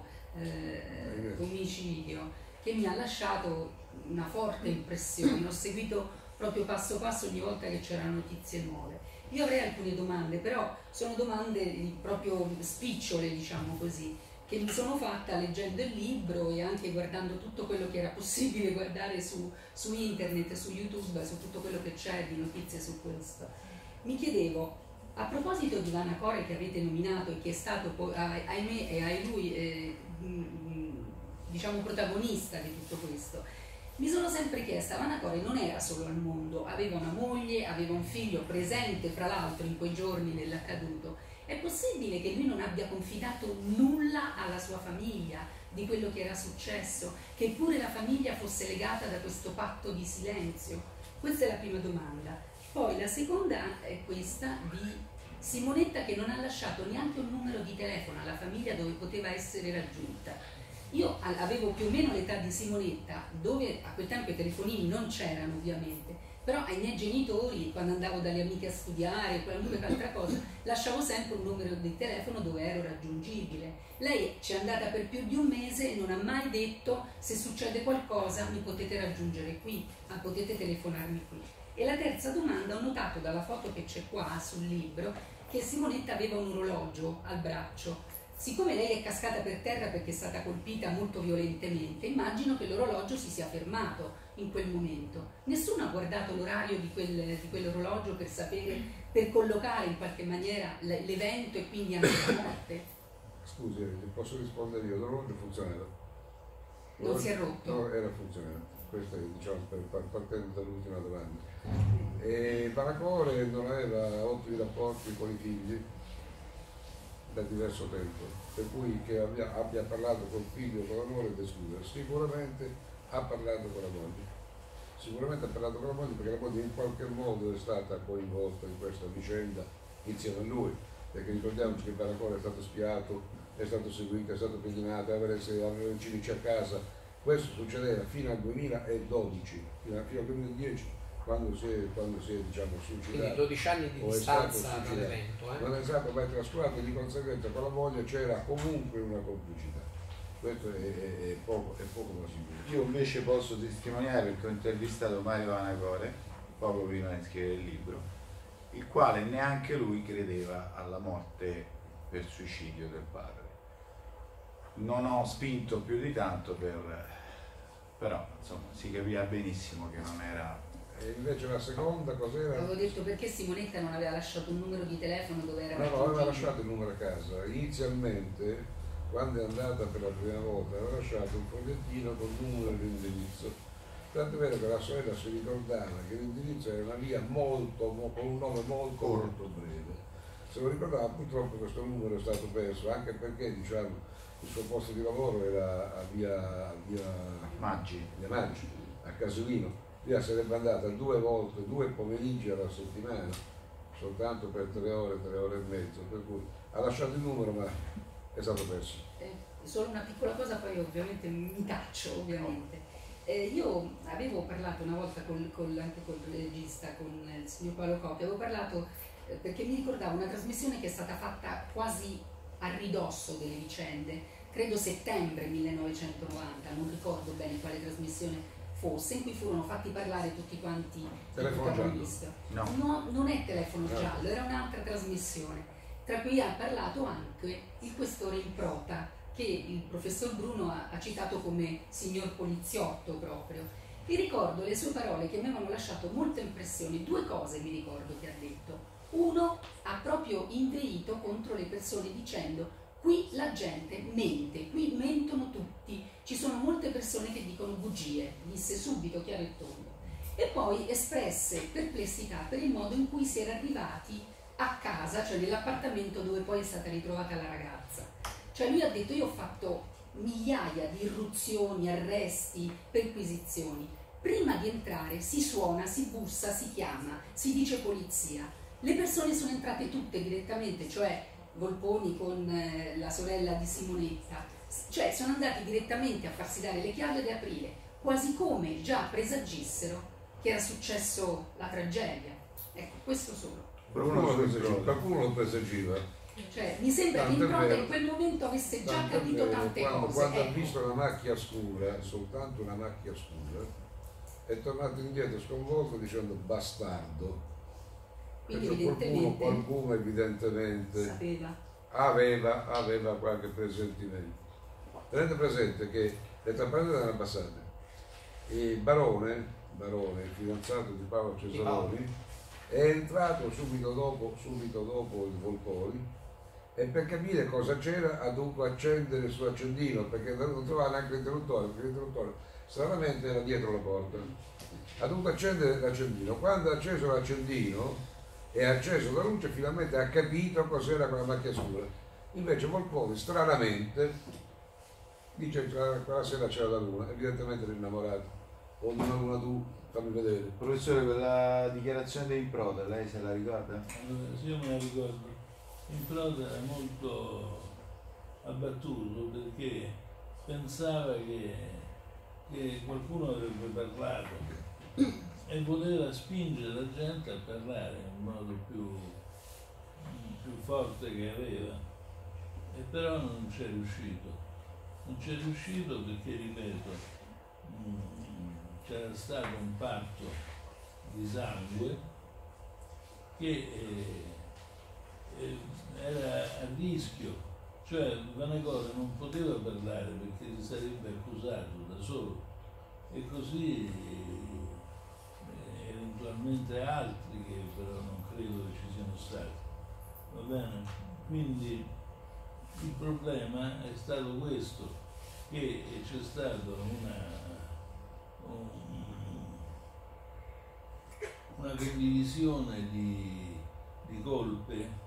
omicidio, che mi ha lasciato una forte impressione. Ho seguito proprio passo passo ogni volta che c'erano notizie nuove. Io avrei alcune domande, però sono domande proprio spicciole, diciamo così, che mi sono fatta leggendo il libro e anche guardando tutto quello che era possibile guardare su internet, su YouTube, su tutto quello che c'è di notizie su questo. Mi chiedevo, a proposito di Vanacore che avete nominato e che è stato, ahimè e a lui, diciamo protagonista di tutto questo, mi sono sempre chiesta, Vanacore non era solo al mondo, aveva una moglie, aveva un figlio presente fra l'altro in quei giorni dell'accaduto. È possibile che lui non abbia confidato nulla alla sua famiglia di quello che era successo, che pure la famiglia fosse legata da questo patto di silenzio? Questa è la prima domanda. Poi la seconda è questa di Simonetta, che non ha lasciato neanche un numero di telefono alla famiglia dove poteva essere raggiunta. Io avevo più o meno l'età di Simonetta, dove a quel tempo i telefonini non c'erano ovviamente, però ai miei genitori, quando andavo dalle amiche a studiare, qualunque altra cosa, lasciavo sempre un numero di telefono dove ero raggiungibile. Lei ci è andata per più di un mese e non ha mai detto: se succede qualcosa mi potete raggiungere qui, potete telefonarmi qui. E la terza domanda, ho notato dalla foto che c'è qua sul libro che Simonetta aveva un orologio al braccio. Siccome lei è cascata per terra perché è stata colpita molto violentemente, immagino che l'orologio si sia fermato in quel momento. Nessuno ha guardato l'orario di quell'orologio per sapere, per collocare in qualche maniera l'evento e quindi anche la morte? Scusi, posso rispondere io? L'orologio funzionava. Non si è rotto? No, era funzionante. Questo è, diciamo, partendo dall'ultima domanda. E Vanacore non aveva ottimi rapporti con i figli da diverso tempo, per cui che abbia parlato col figlio con l'amore ed escludere. Sicuramente ha parlato con la moglie, sicuramente ha parlato con la moglie, perché la moglie in qualche modo è stata coinvolta in questa vicenda insieme a lui, perché ricordiamoci che Vanacore è stato spiato, è stato seguito, è stato pedinato, aveva i civici a casa. Questo succedeva fino al 2012, fino al 2010, quando si è diciamo, suicidato. Quindi 12 anni di distanza dall'evento. Non è stato mai trascurato, di conseguenza con la moglie c'era comunque una complicità. Questo è poco plausibile. Io invece posso testimoniare, perché ho intervistato Mario Vanacore poco prima di scrivere il libro, il quale neanche lui credeva alla morte per suicidio del padre. Non ho spinto più di tanto però insomma si capiva benissimo che non era. E invece la seconda cos'era? Avevo detto perché Simonetta non aveva lasciato un numero di telefono dove era No, aveva lasciato il numero a casa. Inizialmente, quando è andata per la prima volta, aveva lasciato un fogliettino con il numero e l'indirizzo. Tanto è vero che la sorella si ricordava che l'indirizzo era una via con un nome molto breve. Se lo ricordava, purtroppo questo numero è stato perso, anche perché diciamo il suo posto di lavoro era a via Maggi, a Casolino. Lei sarebbe andata 2 volte, 2 pomeriggi alla settimana, soltanto per 3 ore e mezzo, per cui ha lasciato il numero ma è stato perso. Solo una piccola cosa, poi ovviamente mi taccio ovviamente. Io avevo parlato una volta anche col regista, con il signor Paolo Coppi, avevo parlato perché mi ricordavo una trasmissione che è stata fatta quasi a ridosso delle vicende, credo settembre 1990, non ricordo bene quale trasmissione fosse, in cui furono fatti parlare tutti quanti i protagonisti. No, non è Telefono Giallo, era un'altra trasmissione, tra cui ha parlato anche il questore Improta, che il professor Bruno ha citato come signor poliziotto proprio. E ricordo le sue parole che mi avevano lasciato molte impressioni. 2 cose mi ricordo che ha detto. Uno, ha proprio inveito contro le persone dicendo: qui la gente mente, qui mentono tutti, ci sono molte persone che dicono bugie, disse subito chiaro e tondo. E poi espresse perplessità per il modo in cui si era arrivati a casa, cioè nell'appartamento dove poi è stata ritrovata la ragazza. Cioè lui ha detto: io ho fatto migliaia di irruzioni, arresti, perquisizioni. Prima di entrare si suona, si bussa, si chiama, si dice polizia. Le persone sono entrate tutte direttamente, cioè Volponi con la sorella di Simonetta, cioè sono andati direttamente a farsi dare le chiavi ed aprire, quasi come già presagissero che era successo la tragedia. Ecco, questo solo. qualcuno lo presagiva. Cioè, mi sembra che Improta in quel momento avesse già capito tante cose. Quando ha visto una macchia scura, soltanto una macchia scura, è tornato indietro sconvolto dicendo bastardo. Quindi qualcuno evidentemente aveva qualche presentimento. Tenete presente che le trappagliate erano abbassate. Il Barone, il fidanzato di Paolo Cesaroni, è entrato subito dopo il Volponi, e per capire cosa c'era ha dovuto accendere il suo accendino, perché non trovava neanche l'interruttore, perché l'interruttore stranamente era dietro la porta. Ha dovuto accendere l'accendino. Quando ha acceso l'accendino e ha acceso la luce, finalmente ha capito cos'era quella macchia scura. Invece Volponi stranamente dice che quella sera c'era la luna, evidentemente era innamorato. O di una luna tu, fammi vedere. Professore, quella dichiarazione di Improta, lei se la ricorda? Sì, io me la ricordo. Improta era molto abbattuto perché pensava che qualcuno avrebbe parlato e voleva spingere la gente a parlare in modo più forte che aveva, e però non c'è riuscito. Non c'è riuscito perché, ripeto, c'era stato un patto di sangue che era a rischio, cioè Vanecore non poteva parlare perché si sarebbe accusato da solo, e così eventualmente altri, che però non credo che ci siano stati, va bene? Quindi il problema è stato questo, che c'è stata una condivisione di colpe